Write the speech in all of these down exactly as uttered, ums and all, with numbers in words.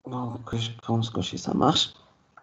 Donc, je pense que si ça marche.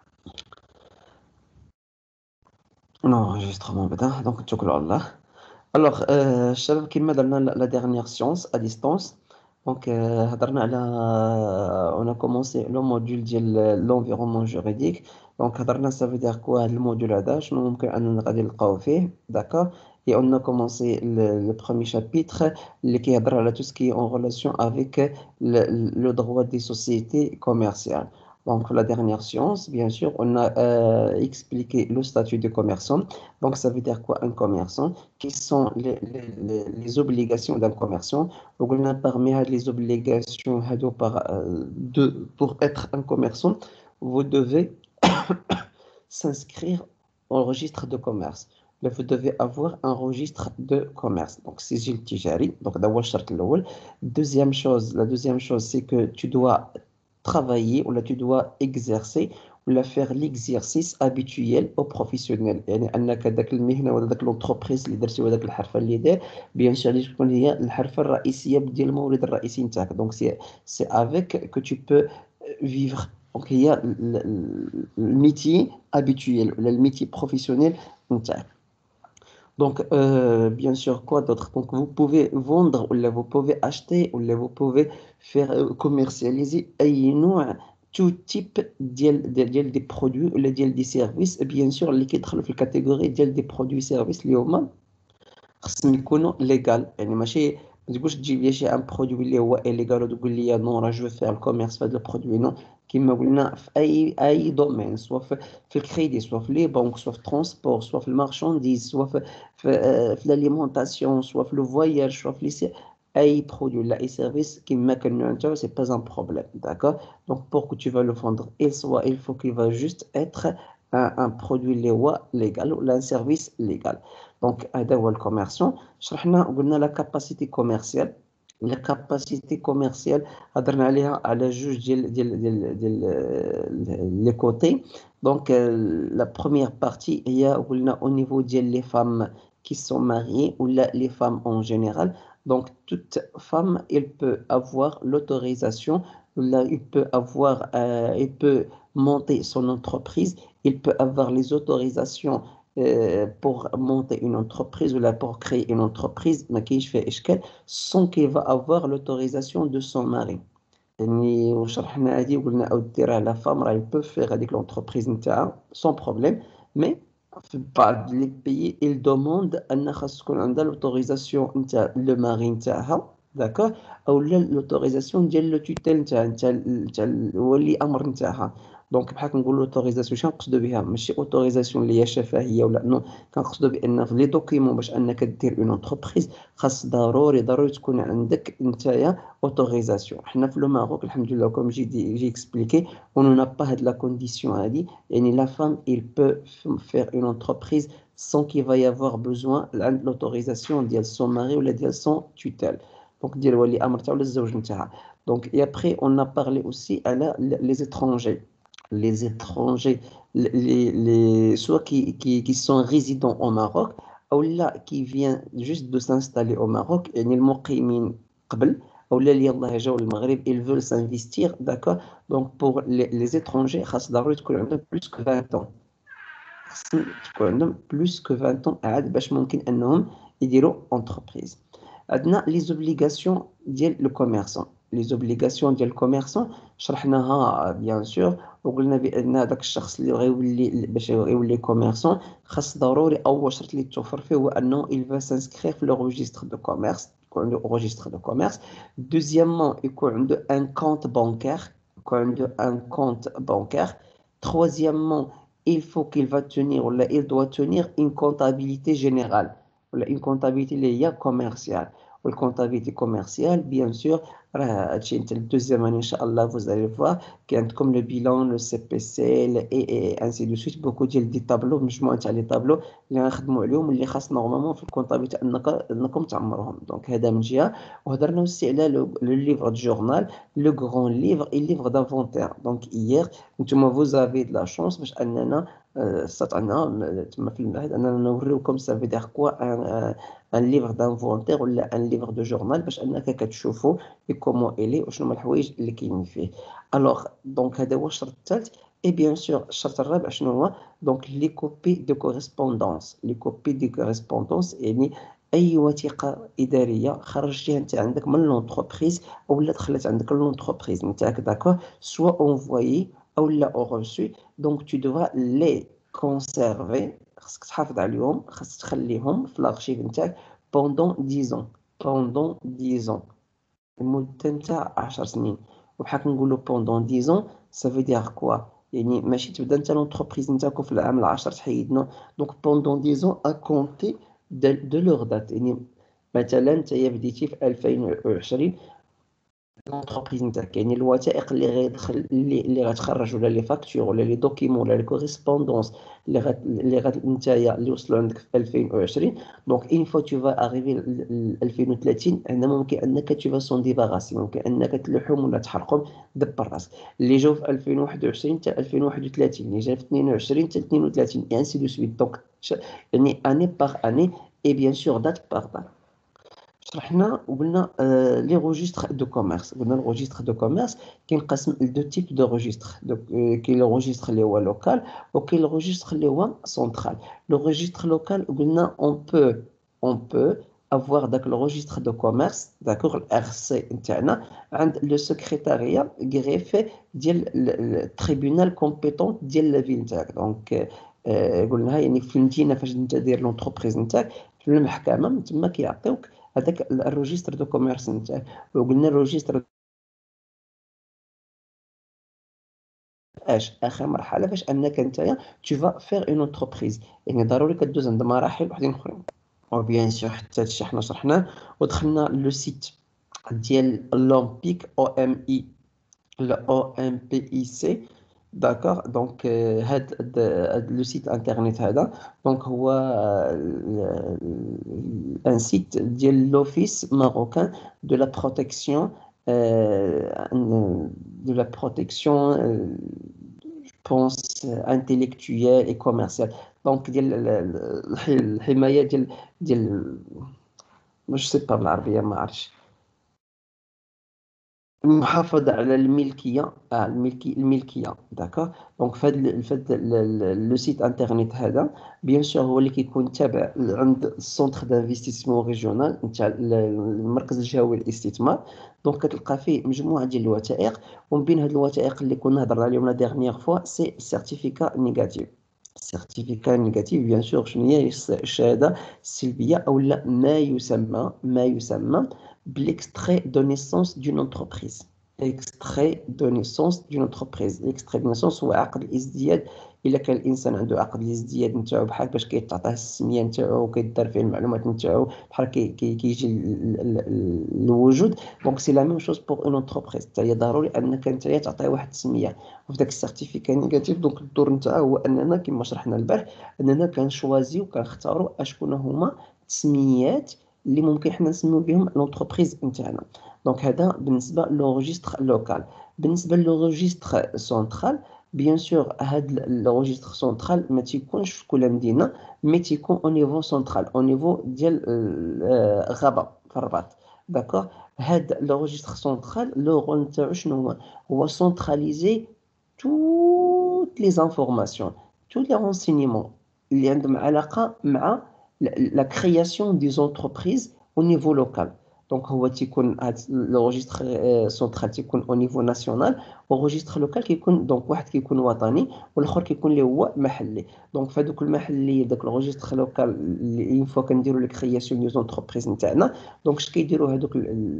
L'enregistrement, bêta. Donc, tchoukla Allah. Alors, euh, الشباب كما درنا la la dernière séance à distance. Donc, euh, هضرنا على on a commencé le module ديال l'environnement juridique. Donc, هضرنا ça veut dire quoi le module هذا شنو ممكن أننا غادي نلقاو فيه, d'accord? Et on a commencé le, le premier chapitre اللي كيهضر على tout ce qui est en relation avec le, le droit des sociétés commerciales. Donc, la dernière séance, bien sûr, on a euh, expliqué le statut de commerçant. Donc, ça veut dire quoi un commerçant? Quelles sont les, les- les- les obligations d'un commerçant? Donc, on a parmi les obligations هادو par, euh, de, pour être un commerçant, vous devez s'inscrire au registre de commerce. Là, vous devez avoir un registre de commerce. Donc, سجل تجاري. Donc, d'abord, الشرط الأول. Deuxième chose, la deuxième chose, c'est que tu dois travailler ou là, tu dois exercer ou là, faire l'exercice habituel au professionnel. يعني أنك ذاك المهنة ولا ذاك l'entreprise اللي درتي ولا ذاك الحرفة اللي داير, bien sûr اللي تكون هي الحرفة الرئيسية ديال المورد الرئيسي نتاعك. Donc, c'est c'est avec que tu peux vivre. Donc, il y a le, le- le métier habituel, le métier professionnel نتاعك. Donc, euh, bien sûr, quoi d'autre? Donc, vous pouvez vendre, ou là, vous pouvez acheter, ou là, vous pouvez faire euh, commercialiser أي نوع, tout type ديال ديال ديال des produits ولا ديال des services, bien sûr اللي كيدخلوا في الكاتيجوري ديال des produits services اللي هما خصهم يكونوا ليغال. يعني ماشي ما تقولش تجيب لي شي ان برودوي اللي هو إليغال وتقول لي نو راه جو فير الكوميرس في هذا البرودوي. نو, كما قلنا في اي اي دومين, سواء في, في الكريدي, سواء في لي بنك, سواء في الترونسبور, سواء في المارشانديز, سواء في في, آه، في الاليمونطاسيون, سواء في لو فواياج, سواء في لي سي- اي برودوي لا اي سيرفيس كما كان انت, سي با ان بروبليم, d'accord. Donc pour que tu vas le vendre, il soit il faut qu'il va juste être un, un produit اللي هو légal ou un service légal. Donc, هذا هو الكوميرسيون. شرحنا قلنا لا كاباسيتي كوميرسيال. لا كاباسيتي كوميرسيال هضرنا عليها على جوج ديال ديال ديال ديال لي كوتي. دونك لا بروميير بارتي هي قلنا au niveau ديال les femmes qui sont mariées ou la, les femmes en général. Donc, toute femme, elle peut avoir l'autorisation, là, il peut avoir, euh, il peut monter son entreprise, il peut avoir les autorisations euh, pour monter une entreprise ou là pour créer une entreprise, ما كاينش فيها إشكال, sans qu'il va avoir l'autorisation de son mari. يعني وشرحنا هذه وقلنا أو ديرها لا فام راه يبو فيغ هذيك l'entreprise نتاعها sans problème, mais في بعض لي بيي il demande أن خاص تكون عندها l'autorisation نتاع لو ماري نتاعها, داكوغ, أو لا l'autorisation ديال لو توتيل نتاع نتاع نتاع ولي أمر نتاعها. دونك بحال كنقولوا اوتوريزاسيون شنو نقصدوا بها؟ ماشي اوتوريزاسيون اللي هي شفهيه ولا نو, كنقصدوا بان في لي دوكيمون باش انك دير اون انتربريز خاص ضروري ضروري تكون عندك نتايا اوتوريزاسيون. حنا في لو ماروك الحمد لله كوم جي دي جي اكسبليكي اون n'a pas هاد لا كونديسيون هادي. يعني لا فام il peut faire une entreprise sans qu'il va y avoir besoin عند l'autorisation ديال son mari ولا ديال son tutelle, دونك ديال ولي امر تاعو ولا الزوج نتاعها. Donc, et après, on a parlé aussi à la, les étrangers. Les étrangers, les, les, soit qui, qui, qui sont résidents au Maroc, ou là qui viennent juste de s'installer au Maroc, يعني المقيمين قبل, ou là اللي يلاه جاو المغرب, ils veulent s'investir, d'accord. Donc pour les, les étrangers, خاص ضروري تكون عندهم plus que vingt ans. خاص تكون عندهم plus que vingt ans عاد باش ممكن انهم يديروا entreprise. عندنا les obligations ديال le commerçant. Les obligations ديال الكوميرسون شرحناها بيان سور, وقلنا بان هذاك الشخص اللي غيولي باش يولي كوميرسون خاص ضروري اول شرط اللي توفر فيه هو انه il va s'inscrire في le registre de commerce, يكون عنده registre de commerce. Deuxièmement, يكون عنده un compte bancaire, يكون عنده un compte bancaire. Troisièmement, il faut qu'il va tenir ou là, il doit tenir une comptabilité générale, ou là, une comptabilité اللي هي commerciale. والكونتابيلتي كوميرسيال بيان سور راه هادشي نتا الدوزيام اني ان شاء الله فوز allez voir كي عندكم لو بيلون لو سي بي سي اي اي انسي دو سويت, بوكو ديال دي طابلو, مجموعه تاع لي طابلو اللي غنخدموا عليهم اللي خاص نورمالمون في الكونتابيلتي انك انكم تعمروهم. دونك هذا من جهه. وهضرنا aussi على لو ليفر دو جورنال, لو غران ليفر اي ليفر دافونتير. دونك hier نتوما vous avez de la chance باش اننا استطعنا تما في المعهد اننا نوريوكم ça veut dire quoi un, un livre d'inventaire ولا un livre de journal باش انك كتشوفوا كومون الي وشنو هما الحوايج اللي كاينين فيه. الوغ دونك هذا هو الشرط الثالث. اي بيان سور الشرط الرابع شنو هو؟ دونك لي كوبي دو كوريسبوندونس. لي كوبي دو كوريسبوندونس يعني اي وثيقه اداريه خرجتيها انت عندك من لونتربريز او لا دخلت عندك لونتربريز نتاعك داكور سوا اونفويي او لا او reçu. دونك tu devras les conserver. خاصك تحافظ عليهم، خاصك تخليهم في الارشيف نتاعك pendant dix ans. pendant dix ans المدة نتاع عشر سنين. وبحال كنقولوا pendant dix ans ça veut dire quoi؟ يعني ماشي تبدا انت لونتربريز نتاعك في العام العاشر تحيد نو. دونك pendant dix ans à compter de, de leur date. يعني مثلا انت بديتي في ألفين وعشرين لونتربريز نتاعك، يعني الوثائق اللي غيدخل اللي اللي غتخرج ولا لي فاكتور ولا لي دوكيمون ولا لي كوريسبوندونس اللي غت اللي غت نتايا اللي وصلوا عندك في ألفين وعشرين. دونك اين فوا تو فا اريفي ل ألفين وثلاثين هنا ممكن انك تو فا سون ديباغاسي، ممكن انك تلوحهم ولا تحرقهم دبر راسك. اللي جاو في ألفين وواحد وعشرين حتى ألفين وواحد وثلاثين، اللي جا في اثنين وعشرين حتى اثنين وثلاثين et ainsi de suite. دونك يعني اني باغ اني اي بيان سور دات باغ دات. شرحنا وقلنا آه لي روجيستر دو كوميرس. قلنا الروجيستر دو كوميرس كينقسم لدو تيب دو روجيستر. كاين لو روجيستر اللي هو لوكال وكاين لو روجيستر اللي هو سنترال. لو روجيستر لوكال قلنا اون بو اون بو avoir داك لو روجيستر دو كوميرس داكوغ الار سي نتاعنا عند لو سكرتاريا غريفي ديال التريبيونال كومبيتون ديال لا فيل نتاعك. دونك آه قلناها يعني في المدينه فاش انت داير لونتربريز نتاعك في المحكمه تما كيعطيوك هذاك الروجيستر دو كوميرس نتاعك. وقلنا الروجيستر اش اخر مرحله باش انك نتايا tu vas faire une entreprise. يعني ضروري كدوز عند مراحل وحدين اخرين. وبيان سور حتى هادشي حنا شرحناه ودخلنا لو سيت ديال اولمبيك او ام اي او ام بي اي سي داكوغ. دونك هاد هاد لو سيت انترنت هذا دونك هو ان سيت ديال لوفيس ماروكان دو لا بروتيكسيون de la protection euh, je pense intellectuelle et commerciale. donc ديال الحمايه ديال ديال مش سي با بالعربيه ما عرفتش المحافظة على الملكية. آه الملكي الملكية داكوغ. دونك فهاد فهاد لو سيت انترنت هذا بيان سور هو اللي كيكون تابع عند السونتر دانفستيسمون ريجيونال نتاع المركز الجهوي للاستثمار. دونك كتلقى فيه مجموعة ديال الوثائق ومن بين هاد الوثائق اللي كنا هضرنا عليهم لا ديرنيير فوا سي سيرتيفيكا نيجاتيف. سيرتيفيكا نيجاتيف بيان سور شنو هي الشهادة السلبية او لا ما يسمى ما يسمى l'extrait de naissance d'une entreprise. extrait de naissance d'une entreprise. l'extrait de naissance هو عقد الازدياد. الا كان الانسان عنده عقد الازدياد نتاعو بحال باش كيتعطيه السميه نتاعو وكيدار فيه المعلومات نتاعو بحال كي كيجي الوجود. دونك سي لا ميم شوز بور اون انتربريز. حتى هي ضروري انك انت تعطيه واحد السميه. وفي داك السيرتيفيكا نيجاتيف دونك الدور نتاعو هو اننا كما شرحنا البارح اننا كنشوازيو كنختاروا اشكون هما التسميات اللي ممكن حنا نسميو بهم لونتربريز نتاعنا. دونك هذا بالنسبه لو ريجستر لوكال. بالنسبه لو ريجستر سنترال بيان سور هاد لو ريجستر سنترال ما تيكونش في كل مدينه مي تيكون او نيفو سنترال او نيفو ديال غابه في الرباط داكوغ. هاد لو ريجستر سنترال لو رول نتاعو شنو هو؟ هو سنتراليزي توت لي زانفورماسيون توت لي رونسينيمون اللي عندهم علاقه مع la création des entreprises au niveau local. Donc هو تيكون لو ريجستر سنترال تيكون au niveau national والريجستر لوكال كيكون دونك واحد كيكون وطني والاخر كيكون اللي هو محلي. دونك فهادوك المحلي داك الريجستر لوكال اللي اون فوا كنديروا لي كرياسيون دي زونتربريز نتاعنا دونك اش كيديروا هادوك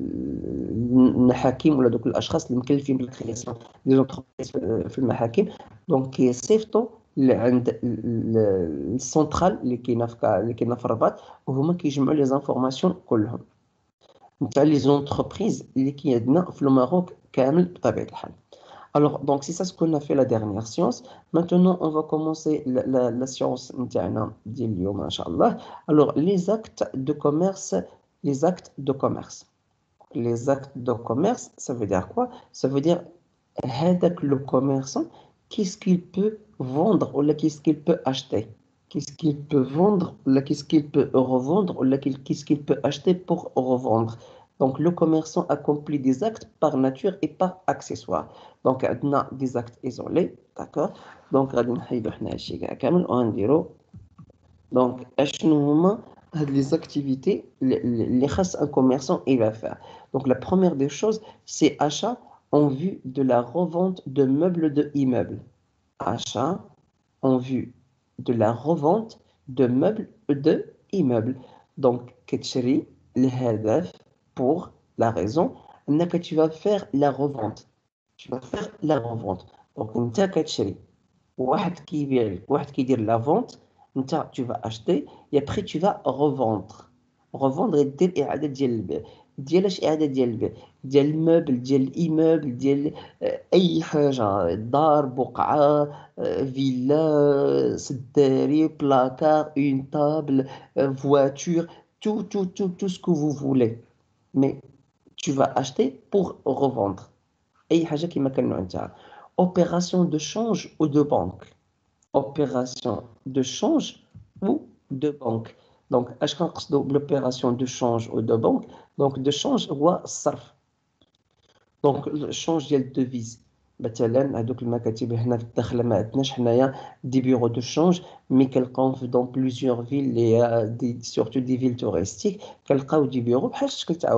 المحاكم ولا دوك الاشخاص اللي مكلفين بالكرياسيون دي زونتربريز في المحاكم دونك كيصيفطوا عند السنترال اللي كاينه في اللي كاينه في الرباط وهما كيجمعوا لي زانفورماسيون كلهم نتاع لي زونتربريز اللي كاينه في الماروك كامل بطبيعه الحال. Alors, donc, c'est ça ce qu'on a fait la dernière séance. Maintenant, on va commencer la, la, la séance d'Ilio, Inch'Allah. Alors, les actes de commerce, les actes de commerce. Les actes de commerce, ça veut dire quoi? Ça veut dire, le commerçant, qu'est-ce qu'il peut vendre ou là, qu'est-ce qu'il peut acheter. Qu'est-ce qu'il peut vendre, ou là, qu'est-ce qu'il peut revendre, ou là, qu'est-ce qu'il peut acheter pour revendre. Donc, le commerçant accomplit des actes par nature et par accessoire. Donc, on a des actes isolés, d'accord. Donc, غادي نحيدو حنا هادشي كاع كامل وغنديرو. Donc, اشنو هما هاد les activités les خاص un commerçant il va faire. Donc, la première des choses, c'est achat en vue de la revente de meubles de immeubles. Achat en vue de la revente de meubles de immeubles. Donc, كتشري الهدف pour la raison انك tu vas faire la revente. Tu vas faire la revente. Donc, انت كتشري واحد كيبيع لك واحد كيدير la vente. انت tu vas acheter et après tu vas revendre. revendre دير اعاده ديال البيع. ديال اش اعاده ديال البيع؟ ديال الموبل ديال الايموبل ديال اي حاجه، دار، بقعه، فيلا، سداري، بلاكار، اون تابل، voiture, tout tout tout tout ce que vous voulez, mais tu vas acheter pour revendre. اي حاجه كما كان النوع نتاعها. opération de change ou de banque. opération de change ou de banque. Donc, اش كنقصدوا بالopération de change ou de banque؟ Donc, de change هو الصرف. دونك الشونج ديال الدوفيز. مثلا هذوك المكاتب هنا في الداخل ما عندناش حنايا دي بيرو دو شونج، مي كنلقاوهم في دون بليزيور فيل لي دي سورتو دي فيل توريستيك، كنلقاو دي بيرو بحال الشكل تاع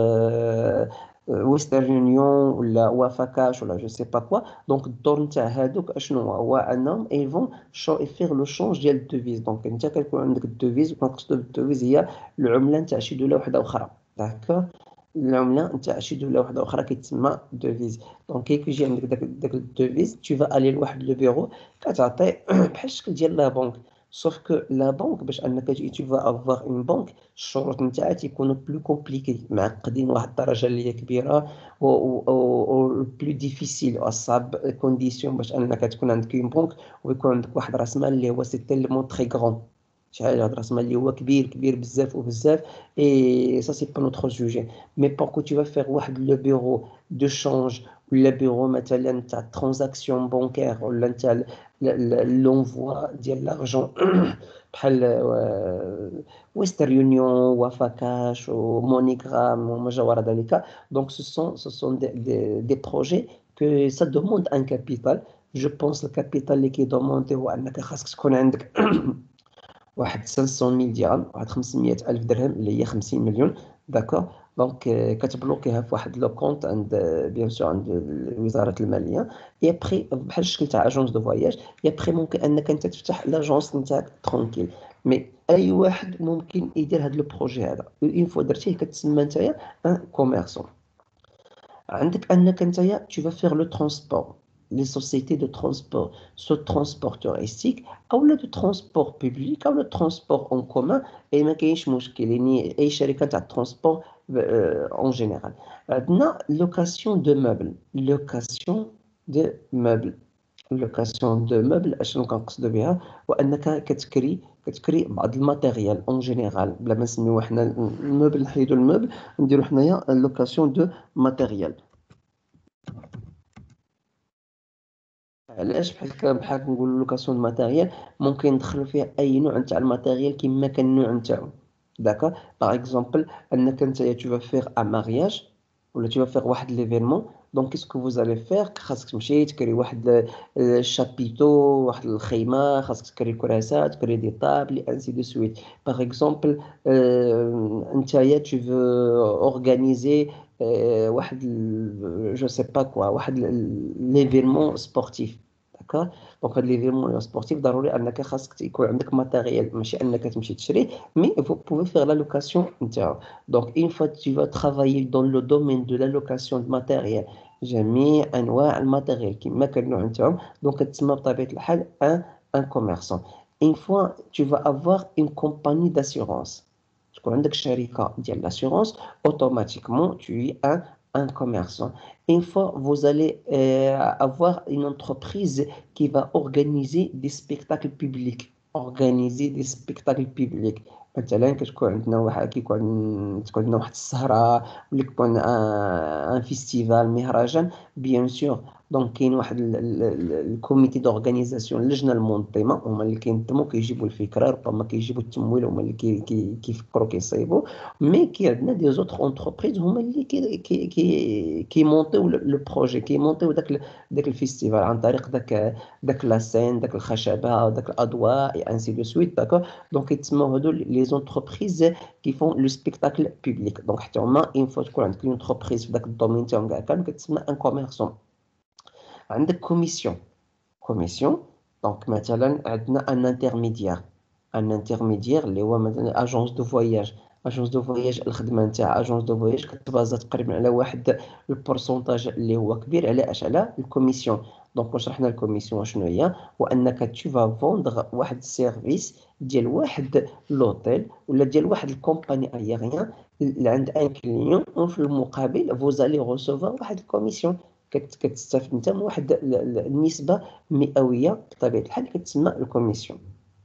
ويسترن يونيون ولا وافاكاش ولا جو سي با كوا. دونك الدور نتاع هذوك اشنو هو؟ هو انهم اي فون يفيغ لو شونج ديال الدوفيز. دونك انت كيكون عندك الدوفيز، وكنقصدو بالدوفيز هي العمله نتاع شي دوله واحده اخرى، داكور. العمله نتاع شي دوله واحده اخرى كيتسمى دوفيز. دونك كي كيجي عندك داك داك الدوفيز tu vas aller لواحد لو بيرو كتعطي بحال الشكل ديال لا بنك. سوف كو لا بنك باش انك تجي tu vas avoir une banque، الشروط نتاعها تيكونوا بلو كومبليكي، معقدين واحد الدرجه اللي هي كبيره، و و بلو ديفيسيل، اصعب كونديسيون باش انك تكون عندك اون بنك ويكون عندك واحد راس مال اللي هو سي تيلمون تري غران. شحال هاد راس مال اللي هو كبير كبير بزاف وبزاف. اي سا سي با نوتر سوجي. مي بوركو tu vas faire واحد لو بيرو دو شونج ولا بيرو مثلا تاع ترانزاكسيون بانكير ولا نتاع لونفوا ديال لارجون بحال ويستر يونيون وفاكاش ومونيغرام وما جاور ذلك. دونك سو سون سو سون دي دي دي بروجي كو سا دوموند ان كابيتال. جو بونس الكابيتال اللي كيدوموندي هو انك خاصك تكون عندك واحد خمسمية ميل درهم، واحد خمسمية ألف درهم اللي هي خمسين مليون، داكور. دونك كتبلوكيها في واحد لو كونت عند بيان سور عند وزارة المالية. اي ابخي بحال الشكل تاع اجونس دو فواياج. اي ابخي ممكن انك انت تفتح لاجونس نتاعك ترونكيل. مي اي واحد ممكن يدير هذا لو بروجي هذا. اون فوا درتيه كتسمى نتايا ان كوميرسون. عندك انك نتايا tu vas faire le transport. les sociétés de transport, soit transport touristique ou le transport public ou le transport en commun. et ما كاينش مشكل يعني اي شركه تاع transport en général. عندنا location de meubles. location de meubles. location de meubles اشنو كنقصدوا بها؟ وانك كتكري كتكري بعض الماتيريال اون جينيرال بلا ما نسميوه حنا الموبل، نحيدوا الموبل نديروا حنايا لوكاسيون دو ماتيريال. علاش بحال هكا؟ بحال نقولوا لوكاسيون دو ماتيريال ممكن ندخلوا فيها اي نوع نتاع الماتيريال كما كان النوع نتاعو، داكور. باغ اكزومبل انك نتايا tu vas faire un mariage ولا tu vas faire واحد ليفينمون. دونك كيسكو vous allez faire؟ خاصك تمشي تكري واحد الشابيتو، واحد الخيمه، خاصك تكري كراسات، تكري دي طابل انسي دو سويت. باغ اكزومبل نتايا tu veux organiser واحد جو سي با كوا واحد ليفينمون سبورتيف، داكور. دونك هاد ليفينمون سبورتيف ضروري انك خاصك يكون عندك ماتيريال، ماشي انك تمشي تشري، مي vous pouvez faire la location نتاعو. دونك une fois tu vas travailler dans le domaine de la location de matériel، جميع انواع الماتيريال كما كان النوع نتاعهم، دونك كتسمى بطبيعه الحال ان ان كوميرسون. une fois tu vas avoir une compagnie d'assurance. تكون عندك شركة ديال l'assurance، automatiquement tu es un, un commerçant. Une fois vous allez euh, avoir une entreprise qui va organiser des spectacles publics. organiser des spectacles publics. مثلا كتكون عندنا واحد كيكون تكون عندنا واحد السهرة ولا كيكون ان فيستيفال مهرجان، بيان سور دونك كاين واحد الكوميتي دورغانيزاسيون، اللجنه المنظمه هما اللي كينظموا كيجيبوا الفكره، ربما كيجيبوا التمويل، هما اللي كي كي كيفكروا كيصايبوا. مي كاين عندنا دي زوتر اونتربريز هما اللي كي كي كي كيمونطيو لو بروجي، كيمونطيو داك داك الفيستيفال عن طريق داك داك لا سين، داك الخشبه، داك الاضواء اي انسي دو سويت. داكور، دونك كيتسموا هادو لي زونتربريز كي فون لو سبيكتاكل بوبليك. دونك حتى هما اون فوا تكون عندك اون انتربريز في داك الدومين تاعهم كاع كامل كتسمى ان كوميرسون. عندك كوميسيون، كوميسيون دونك مثلا عندنا ان انترميديير، ان انترميديير اللي هو مثلا اجونس دو فواياج. اجونس دو فواياج الخدمه نتاع اجونس دو فواياج كتبازا تقريبا على واحد البورسونتاج اللي هو كبير على اش، على الكوميسيون. دونك واش شرحنا الكوميسيون شنو هي؟ وانك تو فا فوندغ واحد السيرفيس ديال واحد لوطيل ولا ديال واحد الكومباني اييريان عند ان كليون، وفي المقابل فوزالي غوسوفا واحد الكوميسيون، كتستافد انت من واحد النسبه مئويه بطبيعه الحال كتسمى الكوميسيون.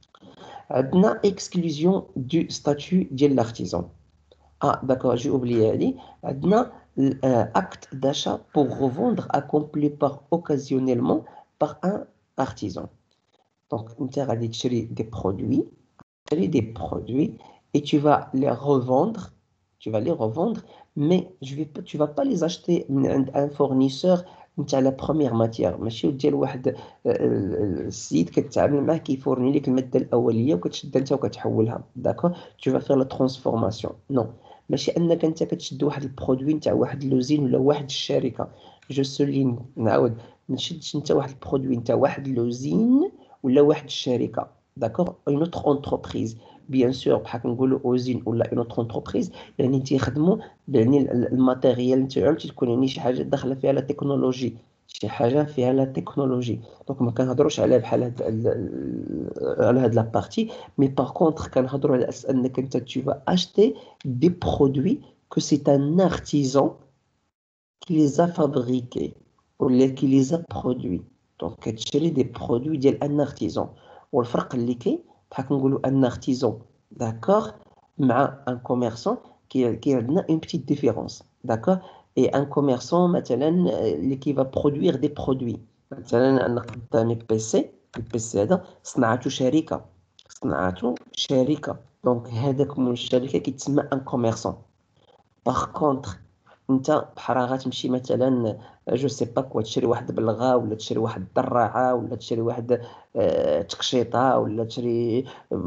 عندنا اكسكلوزيون دو ستاتيو ديال لارتيزان. اه داكور جي اوبليي هادي. عندنا اكت داشا بور ريفوندر اكومبلي بار اوكازيونيلمون بار ان ارتيزان. دونك انت غادي تشري دي برودوي، تشري دي برودوي et tu vas les revendre, tu vas les revendre, mais je vais pas, tu vas pas les acheter من عند un fournisseur نتاع لا بروميير ماتيير، ماشي ديال واحد السيد كتعامل معاه كيفورني لك الماده الاوليه وكتشدها انت وكتحولها. داكور، tu vas faire la transformation. نو، ماشي انك انت كتشد واحد البرودوي نتاع واحد لوزين ولا واحد الشركه. جو سولين نعاود، ما تشدش انت واحد البرودوي نتاع واحد لوزين ولا واحد الشركه. داكور، اون اوتر انتربريز بيان سور بحال كنقولوا اوزين ولا اون اوتر انتربريز، يعني تيخدموا يعني الماتيريال نتاعهم تكون يعني شي حاجه داخله فيها لا تكنولوجي، شي حاجه فيها لا تكنولوجي. دونك ما كنهضروش على بحال هاد على هاد لا بارتي، مي باغ كونطخ كنهضروا على اساس انك انت tu vas acheter des produits que c'est un artisan qui les a fabriqués ولا qui les a produits. دونك كتشري دي برودوي ديال ان ارتيزون. والفرق اللي كاين بحال كنقولوا ان ارتيزون داكور مع ان كوميرسون، كاين عندنا اون بتيت ديفيرونس. داكور، اي ان كوميرسون مثلا اللي كيفا برودوير دي برودوي، مثلا انا قدامي بيسي، البيسي هذا صنعته شركه، صنعته شركه، دونك هذاك من الشركه كيتسمى ان كوميرسون. باغ كونطخ انت بحال غتمشي مثلا جو سي با كوا تشري واحد بلغه ولا تشري واحد الدراعه ولا تشري واحد آه تقشيطه ولا تشري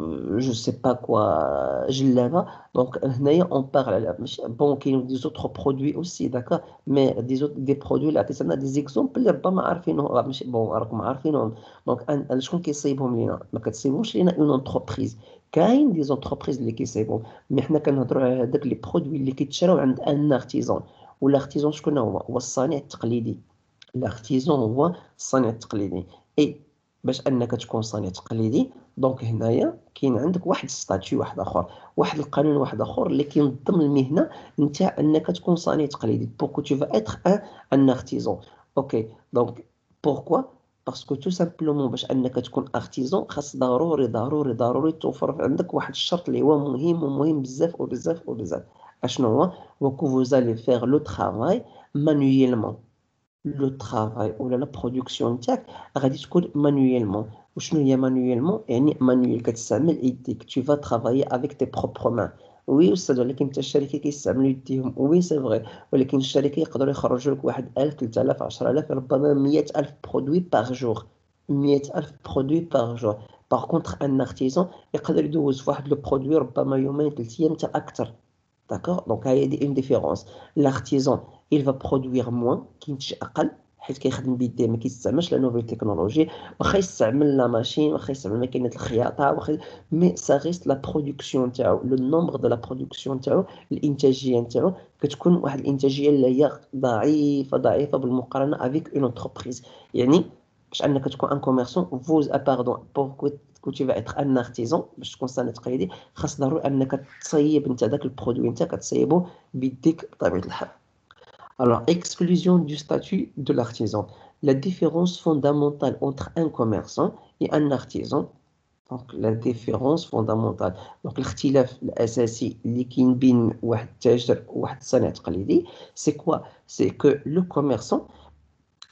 جو سي با كوا جلابه. دونك هنايا اون بارل على ماشي بون كاين دي زوتر برودوي اوسي داكا، مي دي زوت دي برودوي اللي عطيت لنا دي زيكزومبل اللي ربما عارفينهم، ماشي بون راكم عارفينهم. دونك أن شكون كيصايبهم لينا؟ ما كتصايبهمش لينا اون انتربريز، كاين دي زونتربريز اللي كيصايبهم، مي حنا كنهضروا على هذاك لي برودوي اللي كيتشراو عند ان ارتيزون. والارتيزون شكون هو؟ هو الصانع التقليدي. الارتيزون هو الصانع التقليدي. اي باش انك تكون صانع تقليدي دونك هنايا كاين عندك واحد ستاتيو واحد اخر، واحد القانون واحد اخر اللي كينظم المهنه نتاع انك تكون صانع تقليدي. بوركو tu vas être un un artisan. اوكي دونك بوركوا باسكو تو سامبلومون باش انك تكون ارتيزون خاص ضروري ضروري ضروري توفر عندك واحد الشرط اللي هو مهم ومهم بزاف وبزاف وبزاف. اشنو هو؟ وكو vous allez faire le travail manuellement. لو ترافاي ولا لا برودكسيون نتاعك غادي تكون مانويلمون. وشنو هي مانويلمون؟ يعني مانويل كتستعمل يديك، tu vas travailler avec tes propres mains. وي استاذ، ولكن حتى الشركه كيستعملوا يديهم، وي سي فغي، ولكن الشركه يقدروا يخرجوا لك واحد ألف ثلاثة آلاف عشرة آلاف ربما مية ألف برودوي باغ جور، مية ألف برودوي باغ جور. باغ كونطخ ان ارتيزون يقدر يدوز في واحد لو برودوي ربما يومين ثلاث ايام حتى اكثر. D'accord? Donc, il y a une différence. L'artisan, il va produire moins, كينتج أقل، حيت كيخدم بيديه ما كيستعملش لا نوفيل تكنولوجي، واخا يستعمل لا ماشين، واخا يستعمل ماكينة الخياطة، واخا مي سا ريست لا برودكسيون نتاعو، لو نومبر دو لا برودكسيون نتاعو، الإنتاجية نتاعو كتكون واحد الإنتاجية اللي هي ضعيفة ضعيفة بالمقارنة افيك اون انتربريز. يعني باش انك تكون ان كوميرسون فوز ا باردون بور كو tu vas être un artisan باش تكون صانع تقليدي خاص ضروري انك تصايب انت داك البرودوي انت كتصايبو بيديك بطبيعه الحال. Alors, exclusion du statut de l'artisan. La différence fondamentale entre un commerçant et un artisan. Donc, la différence fondamentale. Donc, الاختلاف الأساسي اللي كاين بين واحد التاجر وواحد الصانع تقليدي، c'est quoi? C'est que le commerçant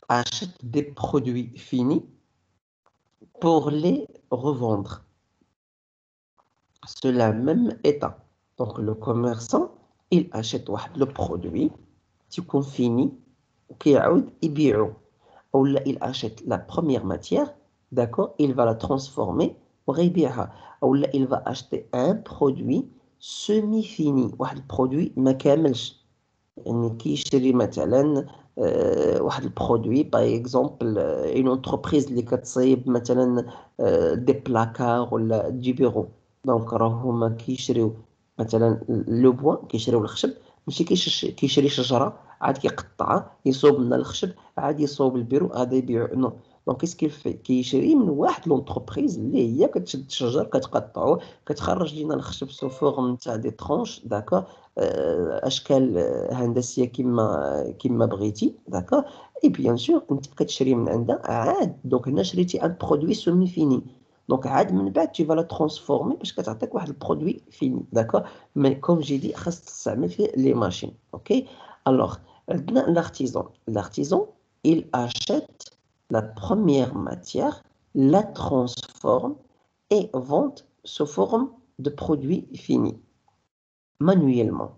achète des produits finis pour les revendre. C'est le même état. Donc, le commerçant, il achète le produit qui est fini, qui est ou là, il achète la première matière, d'accord, il va la transformer ou ou là, il va acheter un produit semi-fini, un produit ما كاملش. يعني كيشري مثلا آه، واحد البرودوي باغ اكزومبل اون انتربريز اللي كتصايب مثلا آه، دي بلاكار ولا دي بيرو. دونك راهو هما كيشريو مثلا لو بوان، كيشريو الخشب، ماشي كيش- كيشري شجره عاد كيقطعها يصوب من الخشب عاد يصوب البيرو هذا يبيع نو. دونك كيس كيف كيشري من واحد لونتربريز اللي هي كتشد الشجر كتقطعو كتخرج لينا الخشب سو فورم تاع دي ترونش، داكور، اشكال هندسيه كما كما بغيتي، داكور. اي بيان سور انت كتشري من عندها عاد، دونك هنا شريتي ان برودوي سومي فيني، دونك عاد من بعد tu vas la transformer باش كتعطيك واحد البرودوي فيني، داكور. مي كوم جي دي خاص تستعمل فيه لي ماشين، اوكي. الوغ عندنا l'artisan. L'artisan il achète la première matière, la transforme et vend sous forme de produit fini manuellement.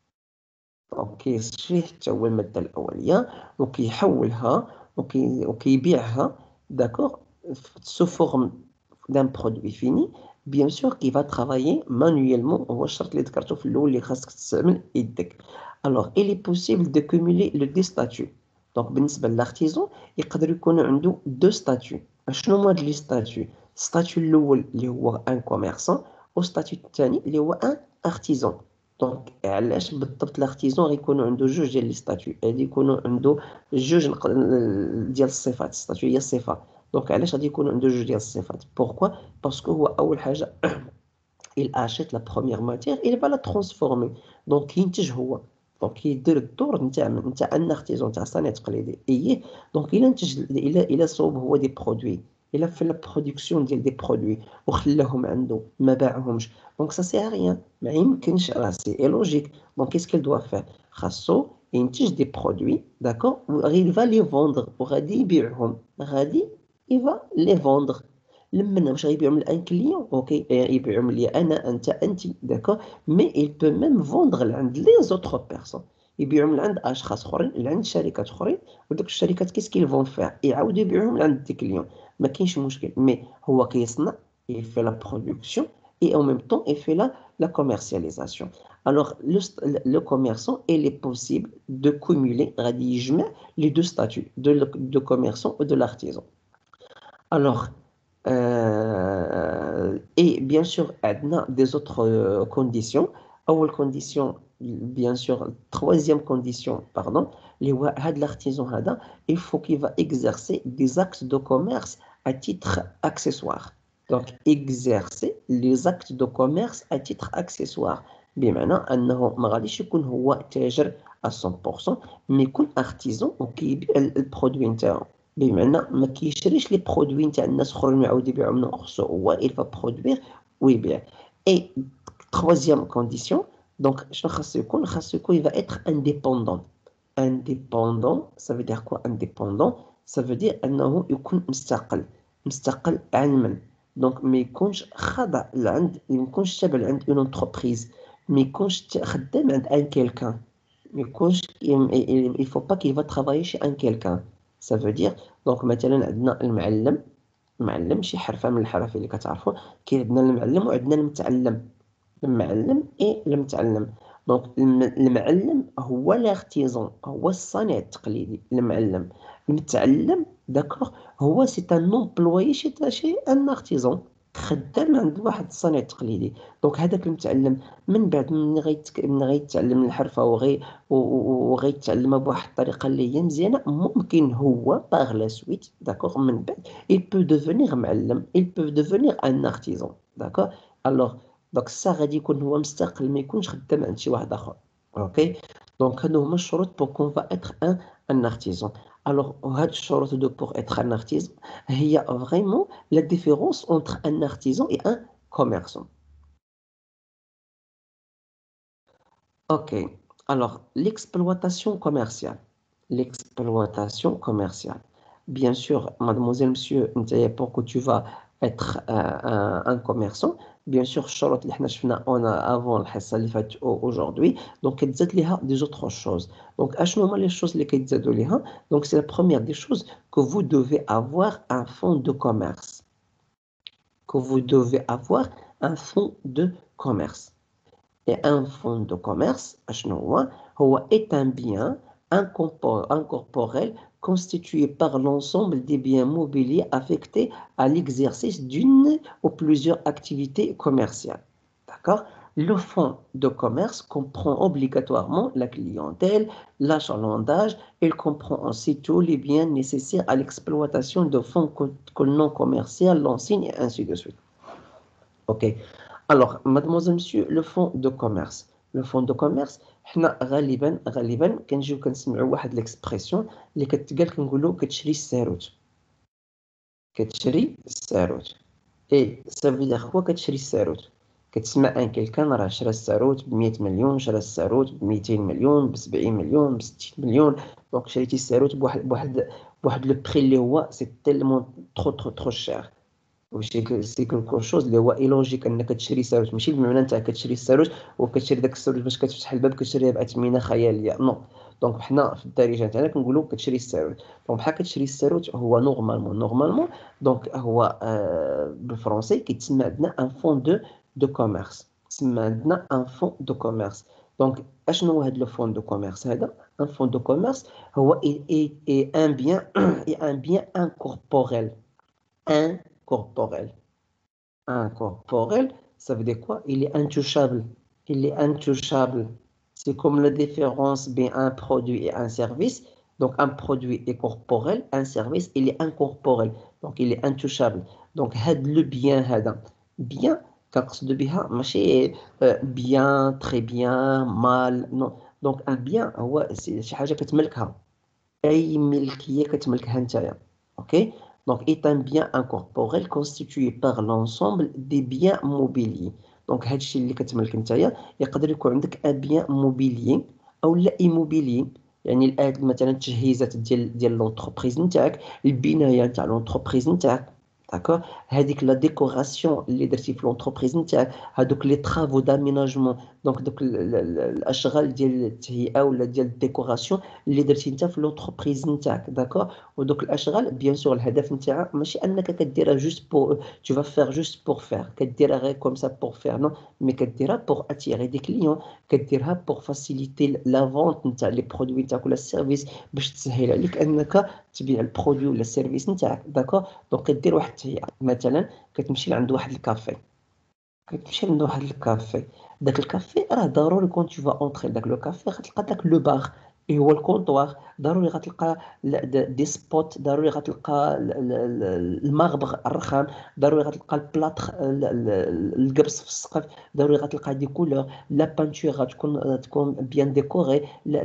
دونك كيشري حتى هو المادة الأولية وكيحولها وكي وكيبيعها، داكور، سو فورم دان برودوي فيني. بيان سور كي فا ترافايي مانويلمون، هو الشرط اللي ذكرته في الأول اللي خاصك تستعمل يدك. الوغ إلي بوسيبل دو كومولي لو دي ستاتيو. دونك بالنسبة للارتيزون يقدر يكون عنده دو ستاتيو. شنو هما هاد لي ستاتيو؟ الستاتيو الأول اللي هو ان كوميرسون، والستاتيو الثاني اللي هو ان ارتيزون. دونك علاش بالضبط الارتيزون غيكونوا عنده جوج ديال لي ستاتيو؟ غادي يكونوا عنده جوج نق- ديال الصفات. الستاتيو هي الصفه، دونك علاش غادي يكونوا عنده جوج ديال الصفات؟ بوركوا؟ باسكو هو اول حاجه il achète la première matière il va la transformer. دونك ينتج هو، دونك كيدير الدور نتاع نتاع ان ارتيزون تاع صانع تقليدي. اييه، دونك الا انتج الا الا صوب هو دي برودوي، الا في لا برودكسيون ديال دي برودوي وخلاهم عنده ما باعهمش، دونك سا سي ريان، ما يمكنش، راه سي اي لوجيك. دونك كيس كيل دوا فير؟ خاصو ينتج دي برودوي، داكور، وغي فا لي فوندر وغادي يبيعهم، غادي يفا لي فوندر. لمن واش غيبيعهم لان كليون؟ اوكي يبيعهم لي انا انت انت، داكور. مي il peut même vendre لعند لي زوتر بيرسون، يبيعهم لعند اشخاص اخرين، لعند شركات اخرين، ودوك الشركات كيس كيل فون فير يعاودوا يبيعوهم لعند دي كليون. ما كاينش مشكل، مي هو كيصنع، يفي لا برودكسيون et en même temps il fait la, la commercialisation. Alors le, le commerçant il est possible de cumuler غادي يجمع les deux statuts de, de commerçant et de l'artisan. Alors euh, et bien sûr, عندنا des autres euh, conditions. أول condition, bien sûr, troisième condition, pardon, اللي هو هاد l'artisan هذا il faut qu'il va exercer des actes de commerce à titre accessoire. Donc, exercer les actes de commerce à titre accessoire. بمعنى أنه ما غاديش يكون هو تاجر à cent pour cent، mais يكون artisan وكيبيع البرودوي نتاعو. بمعنى ما كيشريش لي برودوي نتاع الناس اخرين ويعاود يبيعهم من خصو، هو il va produire ويبيع. اي troisième condition، دونك شنو خاصو يكون؟ خاصو يكون il va être indépendant. indépendant ça veut dire quoi indépendant؟ ça veut dire انه يكون مستقل. مستقل عن من؟ دونك ما يكونش خاضع لعند، ما يكونش تابع عند اون انتربريز، ما يكونش خدام عند ان كيلكان، ما يكونش il faut pas qu'il va travailler chez un quelqu'un. Ça veut dire دونك مثلا عندنا المعلم، المعلم شي حرفه من الحرف اللي كتعرفوا، كاين عندنا المعلم وعندنا المتعلم. المعلم اي المتعلم. دونك المعلم هو لارتيزون، هو الصانع التقليدي. المعلم. المتعلم داكوغ هو سي ان امبلويي شي شي ان ارتيزون، خدام عند واحد الصانع التقليدي. دونك هذاك المتعلم من بعد من غيت من غيتعلم الحرفه وغي وغيتعلمها بواحد الطريقه اللي هي مزيانه، ممكن هو باغ لا سويت، داكوغ، من بعد il peut devenir معلم، il peut devenir un artisan، داكوغ. alors دونك السا غادي يكون هو مستقل، ما يكونش خدام عند شي واحد اخر، اوكي. دونك هادو هما الشروط بور كون فا اتر ان ان ارتيزون. الوغ هاد الشروط دو بور اتر ان ارتيزون هي فريمون لا ديفيرونس اونتر ان ارتيزون اي ان كوميرسون. Ok, alors l'exploitation commerciale. l'exploitation commerciale. Bien sûr, mademoiselle, monsieur, نتايا pour que tu vas être un, un, un commerçant, bien sûr الشروط اللي حنا شفنا on a avant الحصة اللي فاتت aujourd'hui, donc كتزاد ليها des autres choses. Donc اشنو هما les choses اللي كيتزادوا ليها؟ Donc c'est la première des choses que vous devez avoir un fonds de commerce. Que vous devez avoir un fonds de commerce. Et un fonds de commerce, اشنو هو؟ هو est un bien incorporel constitué par l'ensemble des biens mobiliers affectés à l'exercice d'une ou plusieurs activités commerciales. D'accord? Le fonds de commerce comprend obligatoirement la clientèle, l'achalandage, il comprend aussi tous les biens nécessaires à l'exploitation de fonds non commerciaux, l'enseigne et ainsi de suite. Ok. Alors, mademoiselle, monsieur, le fonds de commerce. Le fonds de commerce, حنا غالبا غالبا كنجيو كنسمعوا واحد ليكسبرسيون اللي كتقال كنقولوا كتشري الساروت. كتشري الساروت. اي ça veut dire quoi كتشري الساروت؟ كتسمع ان كيلكان راه شرا الساروت ب مية مليون، شرا الساروت ب ميتين مليون، ب سبعين مليون، ب ستين مليون، دونك شريتي الساروت بواحد بواحد بواحد لو بري اللي هو سي تيلمون ترو ترو ترو شير. وشي سي كلكو شوز اللي هو ايلوجيك انك تشري ساروت، ماشي بمعنى انت كتشري الساروت وكتشري داك الساروت باش كتفتح الباب كتشريها باثمنه خياليه، نو. دونك حنا في الدارجه تاعنا كنقولوا كتشري الساروت. دونك بحال كتشري الساروت هو نورمالمون نورمالمون دونك هو آه بالفرنسي كيتسمى عندنا ان فون دو دو كوميرس، تسمى عندنا ان فون دو كوميرس. دونك اشنو هو هذا لو فون دو كوميرس؟ هذا ان فون دو كوميرس هو اي اي اي ان بيان اي ان بيان انكوربوريل. Incorporel. Incorporel, ça veut dire quoi? Il est intouchable. Il est intouchable. C'est comme la différence entre un produit et un service. Donc, un produit est corporel, un service, il est incorporel. Donc, il est intouchable. Donc, had le bien, hada. Bien, كنقصد بها ماشي bien, très bien, mal, non. Donc, un bien هو شي حاجة كتملكها. أي ملكية كتملكها نتايا. OK? Donc, est un bien incorporel constitué par l'ensemble des biens mobiliers. Donc, هادشي اللي كتملك نتايا يقدر يكون عندك un bien mobilier أو لا immobilier. يعني الآن مثلا التجهيزات ديال ديال لونتربريز نتاعك، البناية نتاع لونتربريز نتاعك، داكور، هذيك لا ديكوراسيون اللي درتي في لونتربريز نتاعك، هذوك لي طرافو داميناجمون، دونك دوك الاشغال ديال التهيئه ولا ديال الديكوراسيون اللي درتي انت في لونتربريز نتاعك، داكور. ودوك الاشغال بيان سور الهدف نتاعها ماشي انك كديرها جوست بور تو فا فير جوست بور فير، كديرها غير كوم سا بور فير، نو، مي كديرها بور اتيري دي كليون، كديرها بور فاسيليتي لا فونت نتاع لي برودوي نتاعك ولا السيرفيس، باش تسهل عليك انك تبيع البرودوي ولا السيرفيس نتاعك، داكور. دونك كدير واحد التهيئه، مثلا كتمشي لعند واحد الكافي، كتمشي لعند واحد الكافي، داك الكافي راه ضروري كون تو فا اونطري داك لو كافي غتلقى داك لو باغ اللي هو الكونطوار، ضروري غتلقى دي سبوت، ضروري غتلقى المغبغ الرخام، ضروري غتلقى البلاطخ القبص في السقف، ضروري غتلقى دي كولور، لا بانتور غتكون تكون بيان ديكوري،